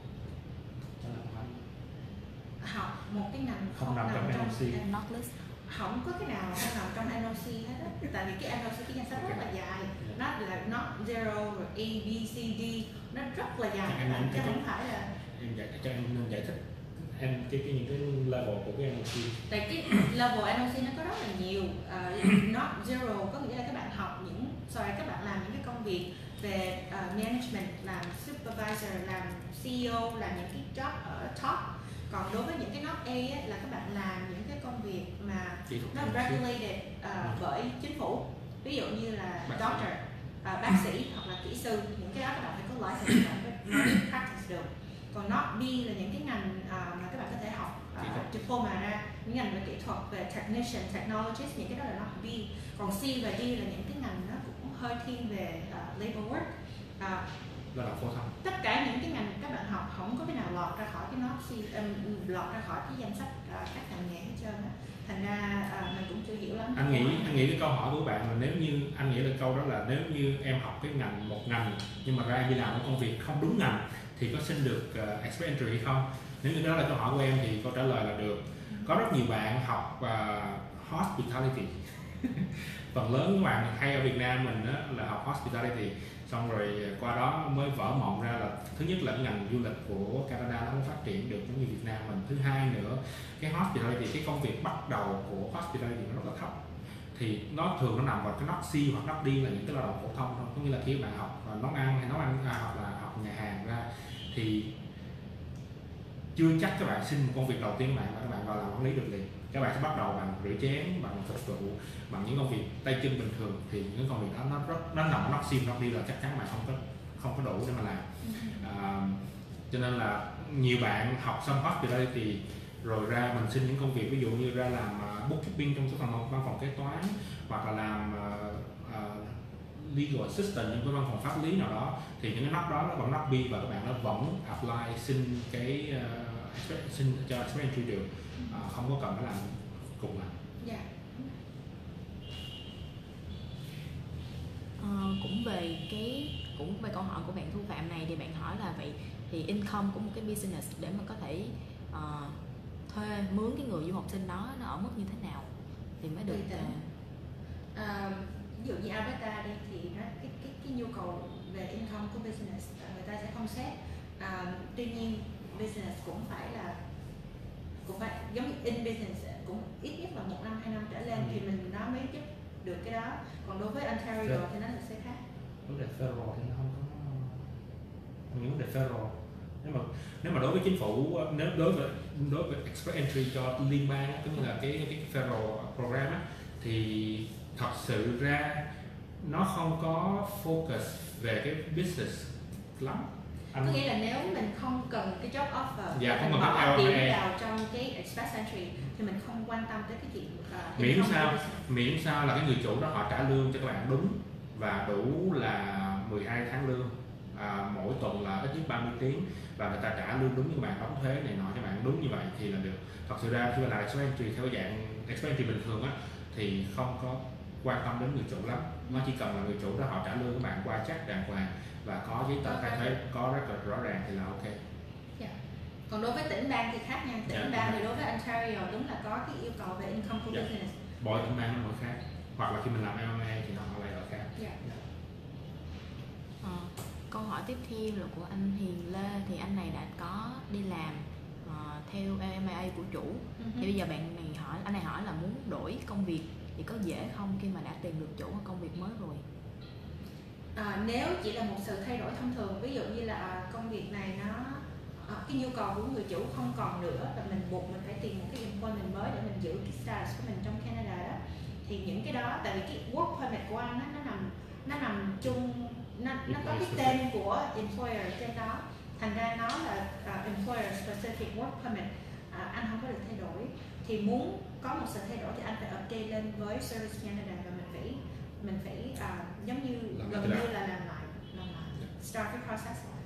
Học một cái ngành không, không nằm trong en ô xê, not list, không có cái nào không nằm trong en ô xê hết á. Tại vì cái en ô xê cái danh sách rất là dài, nó là not zero rồi A, B, C, D, nó rất là dài, em, chứ không phải là em giải cho em nên giải thích em cái, cái những cái level của cái en ô xê. Tại cái level en ô xê nó có rất là nhiều. Uh, not zero có nghĩa là các bạn học những, sorry các bạn làm những cái công việc về uh, management, làm supervisor, làm xê e ô, làm những cái job ở top. Còn đối với những cái not A á, là các bạn làm những cái công việc mà nó regulated uh, bởi chính phủ, ví dụ như là bác doctor, uh, bác sĩ hoặc là kỹ sư, những cái đó các bạn phải có license để mới practice được. Còn not B là những cái ngành uh, mà các bạn có thể học uh, diploma ra, những ngành về kỹ thuật, về technician, technologist, những cái đó là not B. Còn C và D là những cái ngành nó cũng hơi thiên về uh, labor work. Uh, là phổ thông. Tất cả những cái ngành các bạn học không có cái nào lọt ra khỏi cái not C, um, lọt ra khỏi cái danh sách uh, các ngành nghề hết trơn á. Thành ra uh, mình cũng chưa hiểu lắm. Anh nghĩ anh nghĩ cái câu hỏi của bạn là nếu như anh nghĩ là câu đó là nếu như em học cái ngành một ngành nhưng mà ra đi làm một công việc không đúng ngành thì có xin được uh, Express Entry hay không? Nếu như đó là câu hỏi của em thì câu trả lời là được. Có rất nhiều bạn học uh, hospitality. Phần lớn các bạn hay ở Việt Nam mình đó là học hospitality, xong rồi qua đó mới vỡ mộng ra là thứ nhất là cái ngành du lịch của Canada nó không phát triển được giống như Việt Nam mình. Thứ hai nữa, cái hospitality, cái công việc bắt đầu của hospitality nó rất là thấp, thì nó thường nó nằm vào cái not C hoặc not D là những cái lao động phổ thông thôi. Có nghĩa là khi bạn học nấu ăn hay nấu ăn à, hoặc là học nhà hàng ra thì chưa chắc các bạn xin một công việc đầu tiên bạn các bạn vào làm quản lý được liền. Các bạn sẽ bắt đầu bằng rửa chén, bằng phục vụ, bằng những công việc tay chân bình thường, thì những công việc đó nó rất nó nằm nó sim nó đi là chắc chắn bạn không có không có đủ để mà làm. À, cho nên là nhiều bạn học xong hospitality rồi ra mình xin những công việc ví dụ như ra làm uh, bookkeeping trong cái phòng văn phòng kế toán, hoặc là làm uh, uh, legal assistant những cái văn phòng pháp lý nào đó, thì những cái nắp đó nó vẫn nắp B và các bạn nó vẫn apply xin cái uh, xin cho Express Entry được, uh, không có cần phải làm cùng làm. Yeah. Uh, cũng về cái cũng về câu hỏi của bạn Thu Phạm này thì bạn hỏi là vậy thì income của một cái business để mà có thể uh, thuê mướn cái người du học sinh đó nó ở mức như thế nào thì mới được uh... uh, ví dụ như Alberta đây thì nó cái cái cái nhu cầu về income của business, người ta sẽ không xét. À, tuy nhiên business cũng phải là cũng phải giống như in business cũng ít nhất là một năm hai năm trở lên ừ. thì mình nó mới giúp được cái đó. Còn đối với Ontario F- thì nó là sẽ khác. Vấn đề federal thì nó không có những vấn đề federal. Nếu mà nếu mà đối với chính phủ, nếu đối với đối với express entry cho liên bang, cũng như là cái cái federal program á, thì thật sự ra nó không có focus về cái business lắm. Anh... có nghĩa là nếu mình không cần cái job offer, dạ, mình bỏ tiền vào trong cái express entry thì mình không quan tâm tới cái chuyện uh, miễn sao miễn sao là cái người chủ đó họ trả lương cho các bạn đúng và đủ là mười hai tháng lương, à, mỗi tuần là ít nhất ba mươi tiếng, và người ta trả lương đúng như bạn đóng thuế này nọ cho bạn đúng như vậy thì là được. Thật sự ra khi mà làm express entry theo dạng express entry bình thường á thì không có quan tâm đến người chủ lắm, nó chỉ cần là người chủ đó họ trả lương các bạn qua check đàng hoàng và có giấy tờ khai thuế, có record rõ ràng thì là ok. Yeah. Còn đối với tỉnh bang thì khác nha. Tỉnh yeah, bang yeah. thì đối với Ontario đúng là có cái yêu cầu về income của yeah. business. Mỗi tỉnh bang nó mỗi khác. Hoặc là khi mình làm em em a thì nó lại ở khác. Yeah. Yeah. À, câu hỏi tiếp theo là của anh Hiền Lê, thì anh này đã có đi làm uh, theo em em a của chủ. Uh-huh. Thì bây giờ bạn này hỏi, anh này hỏi là muốn đổi công việc thì có dễ không khi mà đã tìm được chủ công việc mới rồi? À, nếu chỉ là một sự thay đổi thông thường, ví dụ như là công việc này nó à, cái nhu cầu của người chủ không còn nữa và mình buộc mình phải tìm một cái employment mới để mình giữ cái status của mình trong Canada đó, thì những cái đó, tại vì cái work permit của anh nó, nó nằm nó nằm chung, nó, nó có cái tên của employer trên đó, thành ra nó là uh, employer specific work permit, uh, anh không có được thay đổi. Thì muốn có một sự thay đổi thì anh phải update lên với Service Canada và mình phải mình phải uh, giống như gần như là làm lại làm lại start cái process lại.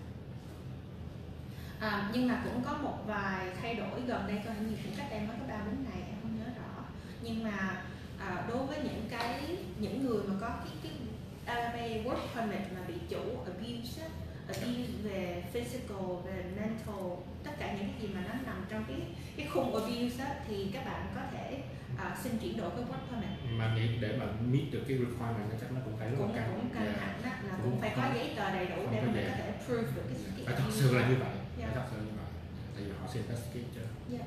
À, nhưng mà cũng có một vài thay đổi gần đây, coi hình như cũng cách đây mới có ba bốn ngày, em không nhớ rõ. Nhưng mà à, đối với những cái những người mà có cái cái L M A work permit mà bị chủ abuse, abuse về physical, về mental, tất cả những cái gì mà nó nằm trong cái cái khung abuse á, thì các bạn có thể à, xin chuyển đổi cái work permit. Mà nghĩ để mà meet được cái requirement nó chắc nó cũng phải rất cũng, là căng. Cũng căng yeah. hẳn đó, là cũng, cũng phải không, có giấy tờ đầy đủ để mà mình có thể prove được cái, yeah. cái phải thật sự là như vậy. Yeah. Phải thật sự như vậy. Tại vì họ sẽ investigate chứ. Yeah.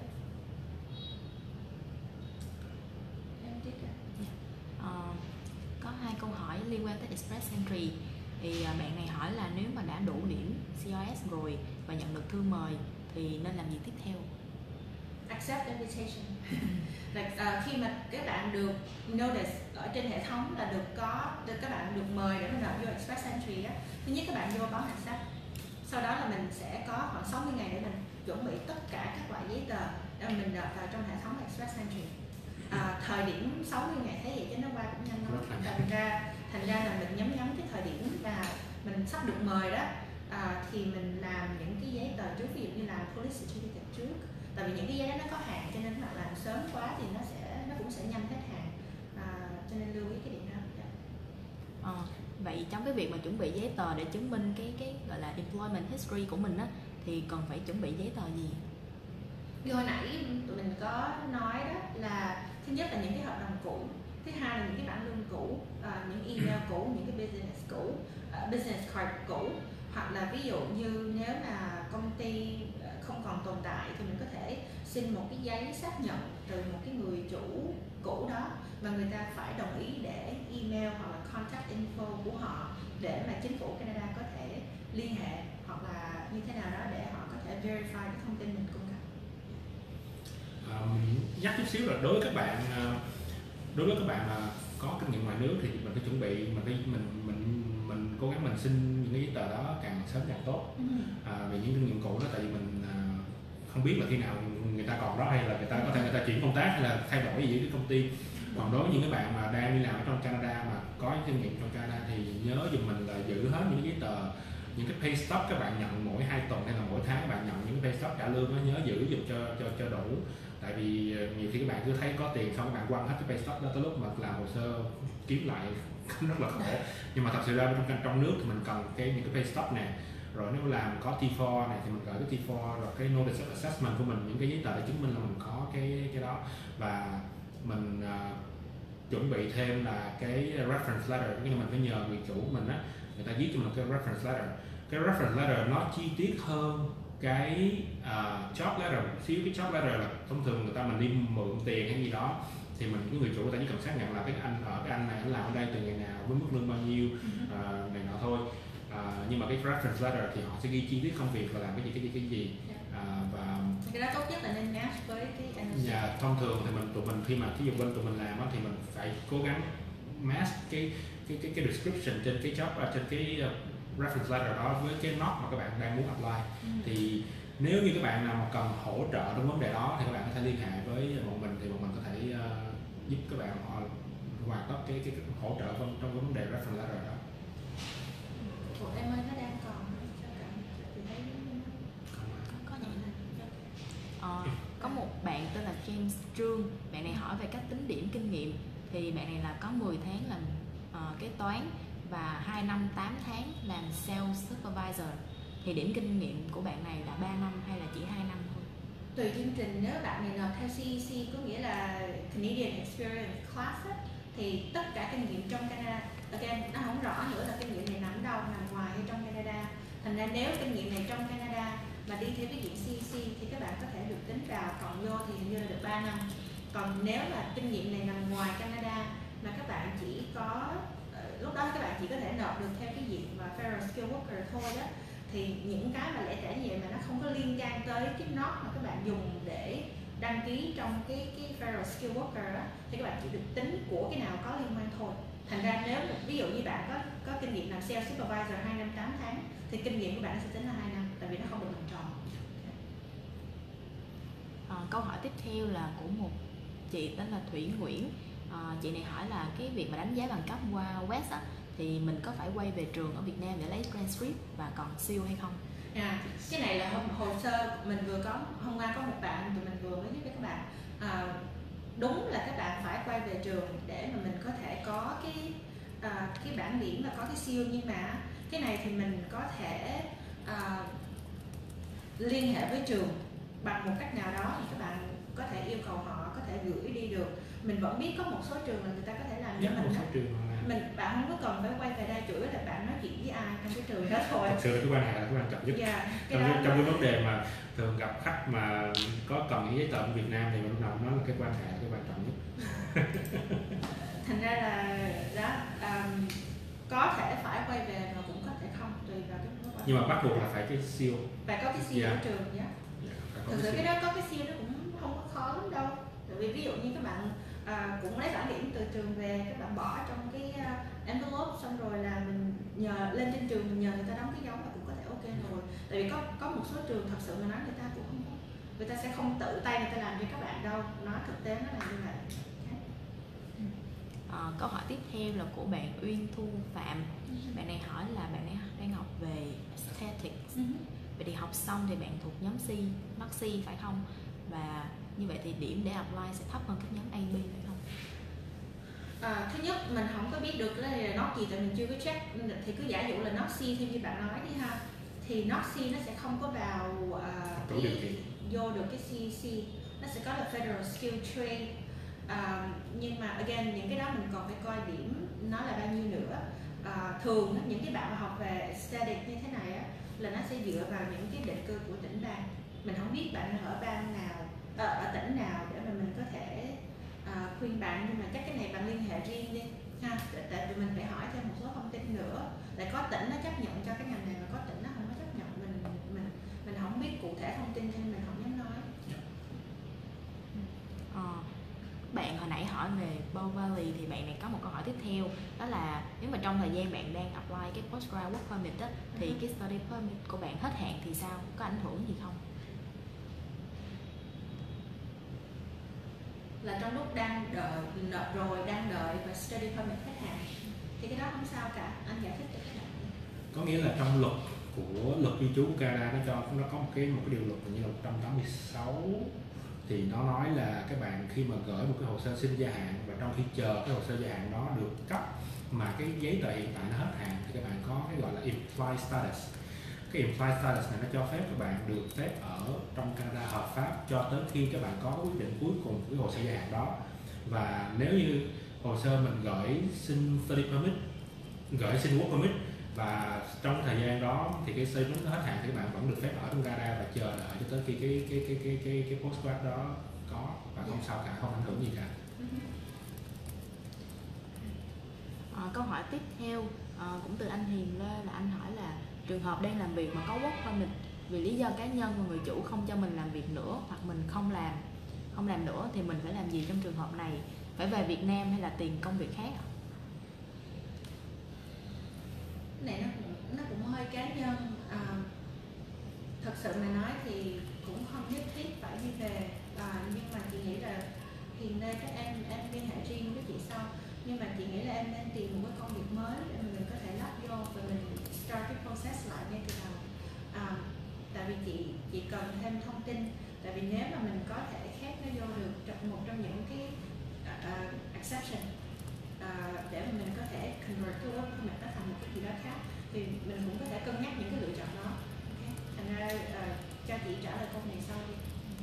Em tiếp ạ. Yeah. Uh, có hai câu hỏi liên quan tới express entry. Thì uh, bạn này hỏi là nếu mà đã đủ điểm C I S rồi và nhận được thư mời thì nên làm gì tiếp theo? Accept invitation. Là uh, khi mà các bạn được notice ở trên hệ thống là được có được các bạn được mời để mình nộp vô express entry á, thứ nhất các bạn vô bấm accept, sau đó là mình sẽ có khoảng sáu mươi ngày để mình chuẩn bị tất cả các loại giấy tờ để mình nộp vào trong hệ thống express entry. À, thời điểm sáu mươi ngày thế vậy chứ nó qua cũng nhanh lắm, thành ra thành ra là mình nhắm nhắm cái thời điểm và mình sắp được mời đó, à, thì mình làm những cái giấy tờ trước, ví dụ như là police certificate trước, tại vì những cái giấy đó nó có hạn cho nên bạn làm sớm quá thì nó sẽ nó cũng sẽ nhanh hết hạn, à, cho nên lưu ý cái điểm đó. À, vậy trong cái việc mà chuẩn bị giấy tờ để chứng minh cái cái gọi là employment history của mình á, thì cần phải chuẩn bị giấy tờ gì? Như hồi nãy tụi mình có nói đó, là thứ nhất là những cái hợp đồng cũ, thứ hai là những cái bản lương cũ, uh, những email cũ, những cái business cũ, uh, business card cũ, hoặc là ví dụ như nếu mà công ty không còn tồn tại thì mình có thể xin một cái giấy xác nhận từ một cái người chủ cũ đó mà người ta phải đồng ý để email hoặc là contact info của họ để mà chính phủ Canada có thể liên hệ hoặc là như thế nào đó để họ có thể verify cái thông tin mình cung cấp. À, mình nhắc chút xíu là đối với các bạn đối với các bạn mà có kinh nghiệm ngoài nước thì mình phải chuẩn bị, mình phải mình mình mình cố gắng mình xin những cái giấy tờ đó càng sớm càng tốt. À, về những kinh nghiệm cũ đó, tại vì mình à, không biết là khi nào người ta còn đó hay là người ta có thể người ta chuyển công tác hay là thay đổi gì với cái công ty. Còn đối với những cái bạn mà đang đi làm ở trong Canada mà có kinh nghiệm trong Canada thì nhớ giùm mình là giữ hết những cái giấy tờ, những cái pay stub các bạn nhận mỗi hai tuần hay là mỗi tháng các bạn nhận những cái pay stub trả lương đó, nhớ giữ giùm cho cho cho đủ. Tại vì nhiều khi các bạn cứ thấy có tiền xong các bạn quăng hết cái pay stub đó, tới lúc mà làm hồ sơ kiếm lại rất là khổ. Nhưng mà thật sự ra trong trong nước thì mình cần cái những cái pay stub này, rồi nếu làm có T bốn này thì mình gửi cái T bốn, rồi cái notice of assessment của mình, những cái giấy tờ để chứng minh là mình có cái cái đó, và mình uh, chuẩn bị thêm là cái reference letter, nghĩa là mình phải nhờ người chủ mình á, người ta viết cho mình cái reference letter. Cái reference letter nó chi tiết hơn cái uh, job letter một xíu. Cái job letter là thông thường người ta mình đi mượn tiền hay gì đó thì mình cái người chủ người ta chỉ cần xác nhận là cái anh ở cái anh này anh làm ở đây từ ngày nào với mức lương bao nhiêu uh, này nọ thôi. Uh, nhưng mà cái reference letter thì họ sẽ ghi chi tiết công việc là làm cái gì cái gì cái gì. Uh, và cái đó tốt nhất là nên match với cái en ô xê. Yeah, thông thường thì mình tụi mình khi mà thí dụ bên tụi mình làm đó, thì mình phải cố gắng match cái cái cái cái description trên cái job trên cái reference letter đó với cái note mà các bạn đang muốn apply. Ừ. Thì nếu như các bạn nào mà cần hỗ trợ trong vấn đề đó thì các bạn có thể liên hệ với bọn mình, thì bọn mình có thể uh, giúp các bạn họ hoàn tất cái, cái cái hỗ trợ trong trong cái vấn đề reference letter đó. Ủa, em ơi nó đang còn có nhận ờ, có một bạn tên là James Trương, bạn này hỏi về cách tính điểm kinh nghiệm. Thì bạn này là có mười tháng làm uh, kế toán và hai năm tám tháng làm sales supervisor. Thì điểm kinh nghiệm của bạn này là ba năm hay là chỉ hai năm thôi? Tùy chương trình. Nếu bạn này nộp theo xê e xê có nghĩa là Canadian Experience Class á, thì tất cả kinh nghiệm trong Canada, again, nó không rõ nữa là kinh nghiệm này nằm đâu, nằm ngoài hay trong Canada. Thành ra nếu kinh nghiệm này trong Canada mà đi theo cái diện xê e xê thì các bạn có thể được tính vào, cộng vô thì hình như là được ba năm. Còn nếu là kinh nghiệm này nằm ngoài Canada mà các bạn chỉ có uh, lúc đó các bạn chỉ có thể nộp được theo cái diện mà Federal Skill Worker thôi đó, thì những cái mà lẻ tẻ như vậy mà nó không có liên quan tới cái note mà các bạn dùng để đăng ký trong cái cái Federal Skill Worker đó, thì các bạn chỉ được tính của cái nào có liên quan thôi. Thành ra nếu ví dụ như bạn có có kinh nghiệm làm sales supervisor hai năm tám tháng thì kinh nghiệm của bạn sẽ tính là hai năm, tại vì nó không được bằng tròn. À, câu hỏi tiếp theo là của một chị tên là Thủy Nguyễn. À, chị này hỏi là cái việc mà đánh giá bằng cấp qua West á, thì mình có phải quay về trường ở Việt Nam để lấy transcript và còn siêu hay không? À, cái này là hồ, hồ sơ mình vừa có hôm qua có một bạn tụi mình vừa mới với các bạn. À, đúng là các bạn phải quay về trường để mà mình có thể có cái à, cái bảng điểm và có cái siêu, nhưng mà cái này thì mình có thể à, liên hệ với trường bằng một cách nào đó, thì các bạn có thể yêu cầu họ có thể gửi đi được. Mình vẫn biết có một số trường là người ta có thể làm cho yeah, mình một số trường mình bạn không có cần phải quay về đây, chủ yếu là bạn nói chuyện với ai trong cái trường đó thôi. Thật sự là cái quan hệ là cái quan trọng nhất. Yeah, cái trong, đó... cái, trong cái vấn đề mà thường gặp khách mà có cần những giấy tờ ở Việt Nam thì lúc nào nó là cái quan hệ là cái quan trọng nhất. Thành ra là đó, um, có thể phải quay về mà cũng có thể không, tùy vào cái mối quan. Nhưng mà bắt buộc là phải cái siêu. Phải có cái siêu yeah. của trường nhé. Yeah, thực sự cái đó có cái siêu nó cũng không có khó lắm đâu. Tại vì ví dụ như các bạn à, cũng lấy bảng điểm từ trường về, các bạn bỏ trong cái uh, envelope, xong rồi là mình nhờ lên trên trường mình nhờ người ta đóng cái dấu là cũng có thể ok rồi. Tại vì có có một số trường thật sự mà nói người ta cũng không có, người ta sẽ không tự tay người ta làm cho các bạn đâu, nói thực tế nó là như vậy. À, câu hỏi tiếp theo là của bạn Uyên Thu Phạm. Bạn này hỏi là bạn này đang học về aesthetics. Uh-huh. Vậy thì học xong thì bạn thuộc nhóm C, mắc C phải không? Và như vậy thì điểm để apply sẽ thấp hơn các nhóm A, B phải không? À, thứ nhất mình không có biết được là nó gì, tại mình chưa có check, thì cứ giả dụ là nó C theo như bạn nói đi ha, thì nó C nó sẽ không có vào uh, cái, vô được cái xê xê, nó sẽ có là Federal Skill Trade. Uh, nhưng mà again những cái đó mình còn phải coi điểm nó là bao nhiêu nữa. Uh, thường những cái bạn mà học về aesthetic như thế này á, là nó sẽ dựa vào những cái định cư của tỉnh bang. Mình không biết bạn ở bang nào, ở, ở tỉnh nào để mà mình có thể uh, khuyên bạn, nhưng mà chắc cái này bạn liên hệ riêng đi ha, tại vì mình phải hỏi thêm một số thông tin nữa. Tại có tỉnh nó chấp nhận cho cái ngành này, mà có tỉnh nó không có chấp nhận, mình mình mình không biết cụ thể thông tin cho nên mình không dám nói. Ờ, bạn hồi nãy hỏi về Bow Valley thì bạn này có một câu hỏi tiếp theo, đó là nếu mà trong thời gian bạn đang apply cái postgrad work permit đó, thì uh-huh. cái study permit của bạn hết hạn thì sao, có ảnh hưởng gì không? Là trong lúc đang đợi nộp rồi, đang đợi và study permit hết hạn thì cái đó không sao cả, anh giải thích cho các bạn. Có nghĩa là trong luật của luật di trú của Canada nó cho nó có một cái một cái điều luật như là một trăm tám mươi sáu, thì nó nói là các bạn khi mà gửi một cái hồ sơ xin gia hạn và trong khi chờ cái hồ sơ gia hạn đó được cấp mà cái giấy tờ hiện tại nó hết hạn, thì các bạn có cái gọi là implied status. Cái implied status này nó cho phép các bạn được phép ở trong Canada hợp pháp cho tới khi các bạn có quyết định cuối cùng của cái hồ sơ gia hạn đó. Và nếu như hồ sơ mình gửi xin study permit, gửi xin work permit, và trong thời gian đó thì cái study permit nó hết hạn thì các bạn vẫn được phép ở trong Canada và chờ đợi cho tới khi cái cái cái cái cái cái postgrad đó có, và không sao cả, không ảnh hưởng gì cả. À, câu hỏi tiếp theo à, cũng từ anh Hiền Lê, là anh hỏi là trường hợp đang làm việc mà có work permit vì lý do cá nhân và người chủ không cho mình làm việc nữa, hoặc mình không làm không làm nữa thì mình phải làm gì trong trường hợp này? Phải về Việt Nam hay là tìm công việc khác? Cái này nó cũng nó cũng hơi cá nhân. À, thật sự mà nói thì cũng không nhất thiết phải đi về, à, nhưng mà chị nghĩ là hiện nay các em em liên hệ riêng với chị sau, nhưng mà chị nghĩ là em nên tìm một cái công việc mới để mà mình có thể lắp vô và mình start cái process lại ngay từ đầu. À, tại vì chị chị cần thêm thông tin, tại vì nếu mà mình có thể khép nó vô được trong một trong những cái uh, exception uh, để mà mình có thể convert cái work permit nó thành một cái gì đó khác, thì mình cũng có thể cân nhắc những cái lựa chọn đó. Okay. Thành ra uh, cho chị trả lời câu này sau đi.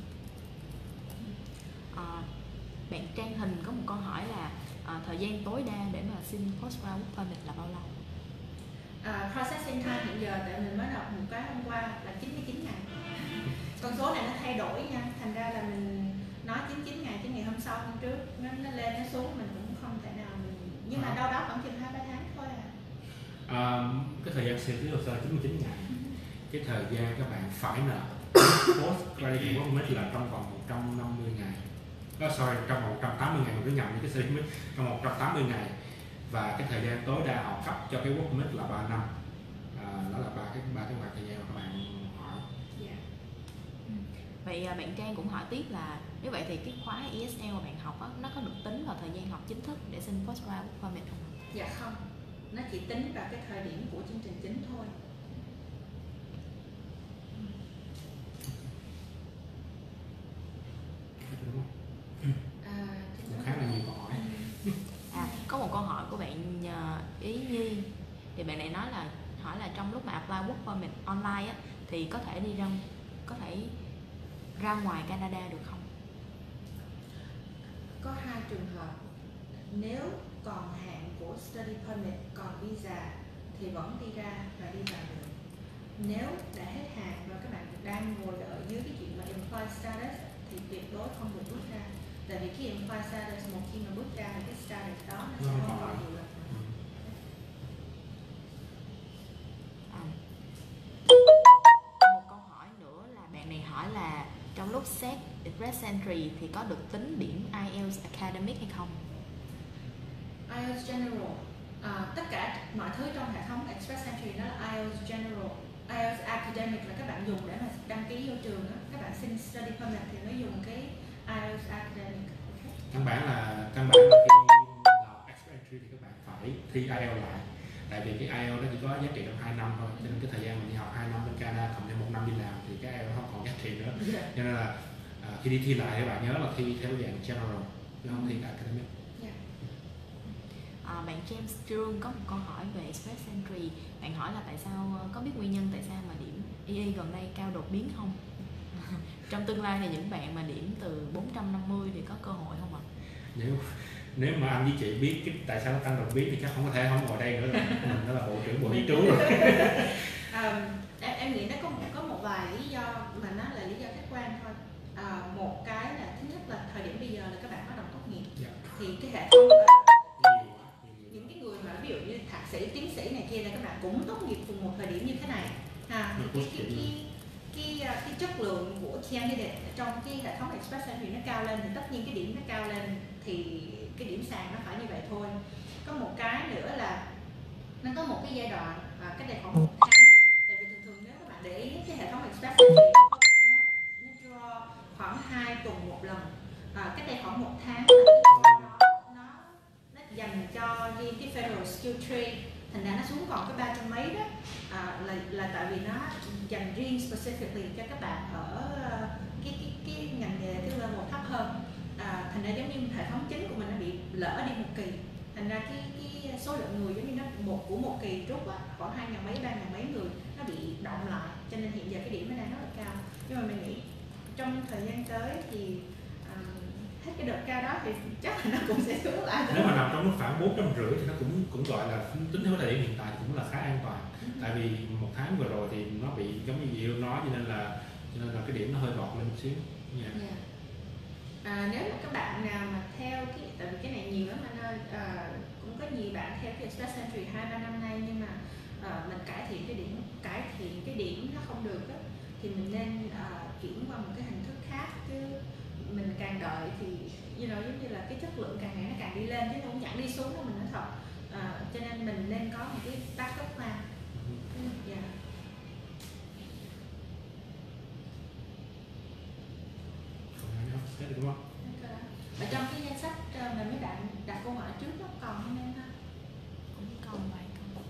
À, bạn Trang Hình có một câu hỏi là à, thời gian tối đa để mà xin postgrad work permit là bao lâu? Uh, processing time hiện giờ tại mình mới đọc một cái hôm qua là chín mươi chín ngày. Con số này nó thay đổi nha, thành ra là mình nói chín mươi chín ngày chứ ngày hôm sau hôm trước nó, nó lên nó xuống mình cũng không thể nào mình... nhưng mà đâu đó khoảng chừng hai ba tháng thôi à. À, cái thời gian xin hồ sơ là chín mươi chín ngày. Cái thời gian các bạn phải nợ postgraduate work permit là trong vòng một trăm năm mươi ngày. Oh, sorry, trong vòng một trăm tám mươi ngày, mình cứ nhầm với cái study permit, trong một trăm tám mươi ngày. Và cái thời gian tối đa họ cấp cho cái work permit là ba năm. À, đó là ba cái ba cái khoảng thời gian mà các bạn hỏi. Yeah. Vậy à, bạn Trang cũng hỏi tiếp là nếu vậy thì cái khóa e ét lờ mà bạn học á, nó có được tính vào thời gian học chính thức để xin postgrad work permit không? Dạ không, nó chỉ tính vào cái thời điểm của chương trình chính thôi. À, khá là nhiều câu hỏi. À, có một câu hỏi của bạn uh, Ý Nhi, thì bạn này nói là hỏi là trong lúc mà apply work permit online á, thì có thể đi ra có thể ra ngoài Canada được không? Có hai trường hợp. Nếu còn hạn của study permit, còn visa thì vẫn đi ra và đi vào được. Nếu đã hết hạn và các bạn đang ngồi đợi dưới cái chuyện mà employee status thì tuyệt đối không được bước ra. Tại vì cái employee status một khi mà bước ra thì cái status đó nó sẽ không còn hiệu lực. À. Một câu hỏi nữa là bạn này hỏi là trong lúc xét express entry thì có được tính điểm ai eo academic hay không? ai eo General, à, tất cả mọi thứ trong hệ thống express entry nó là ai eo General. ai eo academic là các bạn dùng để mà đăng ký vô trường đó. Các bạn xin study permit thì mới dùng cái ai eo academic. Okay. Căn bản là căn bản là khi học express entry thì các bạn phải thi ai eo lại. Tại vì cái ai eo nó chỉ có giá trị trong hai năm thôi, cho nên cái thời gian mình đi học hai năm bên Canada cộng thêm một năm đi làm thì cái ai eo nó không còn giá trị nữa. Yeah. Cho nên là à, khi đi thi lại các bạn nhớ là thi theo dạng general chứ không thi academic. Yeah. À, bạn James Trương có một câu hỏi về express entry. Bạn hỏi là tại sao, có biết nguyên nhân tại sao mà điểm e e gần đây cao đột biến không? Trong tương lai thì những bạn mà điểm từ bốn trăm năm mươi thì có cơ hội không ạ? Nếu nếu mà anh với chị biết cái tại sao nó tăng đột biến thì chắc không có thể không ngồi đây nữa rồi. Mình đó là bộ trưởng bộ di trú rồi. um, em, em nghĩ nó có một, có một vài lý do mà nó là lý do khách quan thôi. À, một cái là thứ nhất là thời điểm bây giờ là các bạn bắt đầu tốt nghiệp. Yeah. Thì cái hệ thống Nhiều quá, nhiều những cái người mà ví dụ như thạc sĩ, tiến sĩ này kia là các bạn cũng tốt nghiệp cùng một thời điểm như thế này. Ha, thì cái, cái, cái, cái, cái chất lượng của candidate trong cái hệ thống express entry nó cao lên thì tất nhiên cái điểm nó cao lên thì cái điểm sàn nó phải như vậy thôi. Có một cái nữa là nó có một cái giai đoạn à, cách đây khoảng một tháng, tại vì thường thường nếu các bạn để ý cái hệ thống express entry nó, nó draw khoảng hai tuần một lần. À, cách đây khoảng một tháng là nó, nó nó dành cho riêng cái federal skill trade, thành ra nó xuống còn cái ba trăm mấy đó, à, là là tại vì nó dành riêng specifically cho các bạn ở cái cái cái ngành nghề cái level thấp hơn. À, thành ra giống như hệ thống chính của mình nó bị lỡ đi một kỳ, thành ra cái cái số lượng người giống như nó một của một kỳ rút á, khoảng hai ngàn mấy ba ngàn mấy người nó bị động lại, cho nên hiện giờ cái điểm nó đang rất là cao. Nhưng mà mình nghĩ trong thời gian tới thì uh, hết cái đợt cao đó thì chắc là nó cũng sẽ xuống lại nếu mà nằm trong mức khoảng bốn trăm rưỡi thì nó cũng cũng gọi là tính theo thời điểm hiện tại thì cũng là khá an toàn. Tại vì một tháng vừa rồi thì nó bị giống như chị Hương nói, cho nên là cho nên là cái điểm nó hơi vọt lên một xíu. Yeah. Yeah. À, nếu mà các bạn nào mà theo cái, tại vì cái này nhiều lắm anh ơi, à, cũng có nhiều bạn theo cái Express Entry hai ba năm nay, nhưng mà à, mình cải thiện cái điểm cải thiện cái điểm nó không được đó, thì mình nên à, chuyển qua một cái hình thức khác, chứ mình càng đợi thì you know, giống như là cái chất lượng càng ngày nó càng đi lên chứ nó cũng chẳng đi xuống đâu, mình nói thật. À, cho nên mình nên có một cái backup plan. Yeah. Thế được đúng không? Ở trong cái danh sách mà mấy bạn đặt câu hỏi trước đó còn không em ha? Cũng còn vài câu.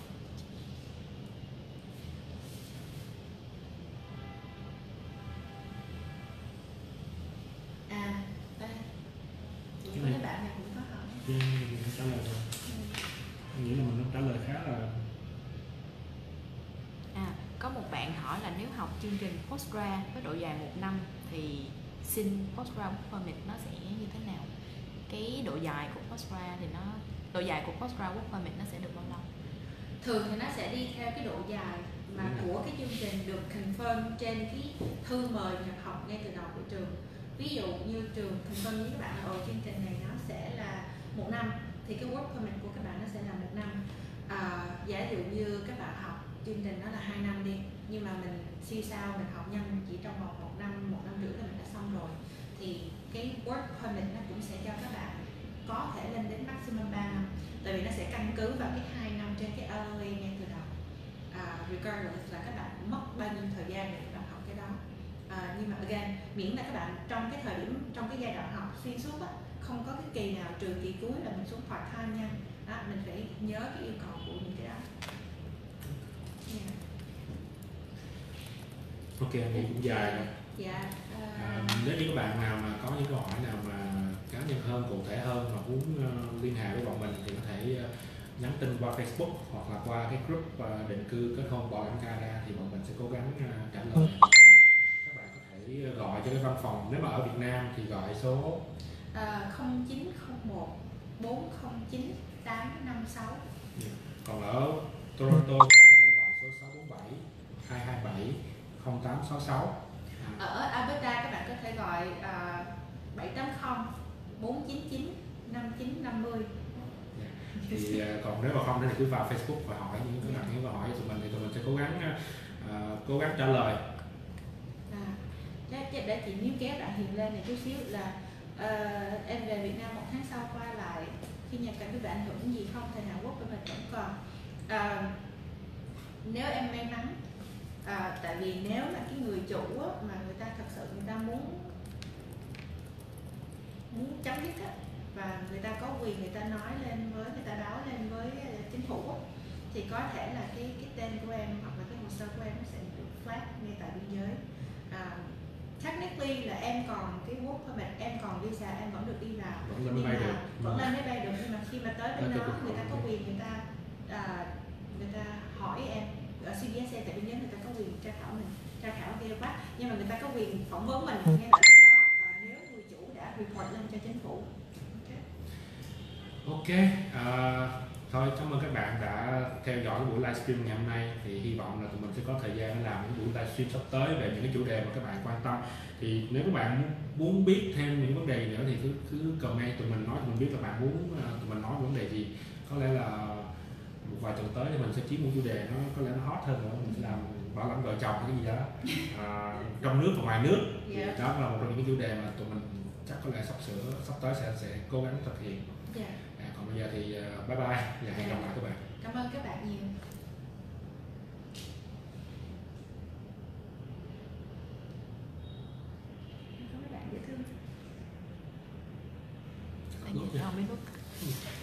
À, đây. Cái Mấy này bạn này cũng có hỏi. Ừ, trả lời rồi. Anh nghĩ là mình trả lời khá là. À, có một bạn hỏi là nếu học chương trình Postgra với độ dài một năm thì xin Postgra Work Permit nó sẽ như thế nào? Cái độ dài của Postgra thì nó độ dài của Postgra Work Permit nó sẽ được bao lâu? Thường thì nó sẽ đi theo cái độ dài mà của cái chương trình được confirm trên cái thư mời nhập học ngay từ đầu của trường. Ví dụ như trường confirm với các bạn là chương trình này nó sẽ là một năm, thì cái work permit của các bạn nó sẽ là một năm. À, giả dụ như các bạn học chương trình đó là hai năm đi, nhưng mà mình siêu sao mình học nhanh chỉ trong vòng một năm, một năm rưỡi là mình đã xong rồi, thì cái work permit nó cũng sẽ cho các bạn có thể lên đến maximum ba năm, tại vì nó sẽ căn cứ vào cái hai năm trên cái L O A ngay từ đầu. À, regardless là các bạn mất bao nhiêu thời gian để các bạn học cái đó. À, nhưng mà again, miễn là các bạn trong cái thời điểm, trong cái giai đoạn học xuyên suốt á, không có cái kỳ nào trừ kỳ cuối là mình xuống part time nha. Đó, mình phải nhớ cái yêu cầu của những cái đó. Yeah. Ok, nghĩ cũng dài rồi. Dạ. Uh... À, nếu như các bạn nào mà có những câu hỏi nào mà cá nhân hơn, cụ thể hơn mà muốn uh, liên hệ với bọn mình thì có thể uh, nhắn tin qua Facebook hoặc là qua cái group uh, định cư kết hôn Bảo Lãnh Canada, thì bọn mình sẽ cố gắng uh, trả lời. Hoặc là các bạn có thể gọi cho cái văn phòng, nếu mà ở Việt Nam thì gọi số uh, không chín không một bốn không chín tám năm sáu. Yeah. Còn ở Toronto các bạn có thể gọi số sáu bốn bảy hai hai bảy không tám sáu sáu. Ở Alberta các bạn có thể gọi uh, bảy tám không bốn chín chín năm chín năm mươi. Yeah. Thì uh, còn nếu mà không thì cứ vào Facebook và hỏi những cái đặt những câu hỏi cho tụi mình, thì tụi mình sẽ cố gắng uh, cố gắng trả lời. À, để chị níu kéo bạn Hiền lên này chút xíu là uh, em về Việt Nam một tháng sau qua lại, khi nhập cảnh với bạn ảnh hưởng gì không? Thì Hàn Quốc của mình vẫn còn. Uh, nếu em may mắn, à, tại vì nếu mà cái người chủ á, mà người ta thật sự người ta muốn muốn chấm dứt á, và người ta có quyền người ta nói lên với, người ta báo lên với uh, chính phủ á, thì có thể là cái cái tên của em hoặc là cái hồ sơ của em nó sẽ được flag ngay tại biên giới. À, technically là em còn cái work permit, em còn visa, em vẫn được đi vào, Vẫn lên nhưng máy bay mà được. vẫn lên máy bay được, nhưng mà khi mà tới bên đó người ta có quyền người ta à, người ta hỏi em ở xê bê ét tại biên giới, người ta có quyền tra khảo mình, tra khảo kia quá, nhưng mà người ta có quyền phỏng vấn mình ngay tại lúc đó, à, nếu người chủ đã report lên cho chính phủ. Ok, à, thôi cảm ơn các bạn đã theo dõi cái buổi livestream ngày hôm nay. Thì hy vọng là tụi mình sẽ có thời gian để làm những buổi livestream sắp tới về những cái chủ đề mà các bạn quan tâm. Thì nếu các bạn muốn biết thêm những vấn đề nữa thì cứ cứ comment tụi mình, nói tụi mình biết là bạn muốn tụi mình nói vấn đề gì. Có lẽ là một vài tuần tới thì mình sẽ kiếm một chủ đề nó có lẽ nó hot hơn nữa, mình sẽ làm bảo lãnh vợ chồng cái gì đó à, trong nước và ngoài nước. Thì Yeah. đó là một trong những cái chủ đề mà tụi mình chắc có lẽ sắp sửa sắp tới sẽ sẽ cố gắng thực hiện. Yeah. À, còn bây giờ thì uh, bye bye và hẹn gặp lại các bạn. Cảm ơn các bạn nhiều. Có mấy bạn dễ thương. Tại vì ở bên Úc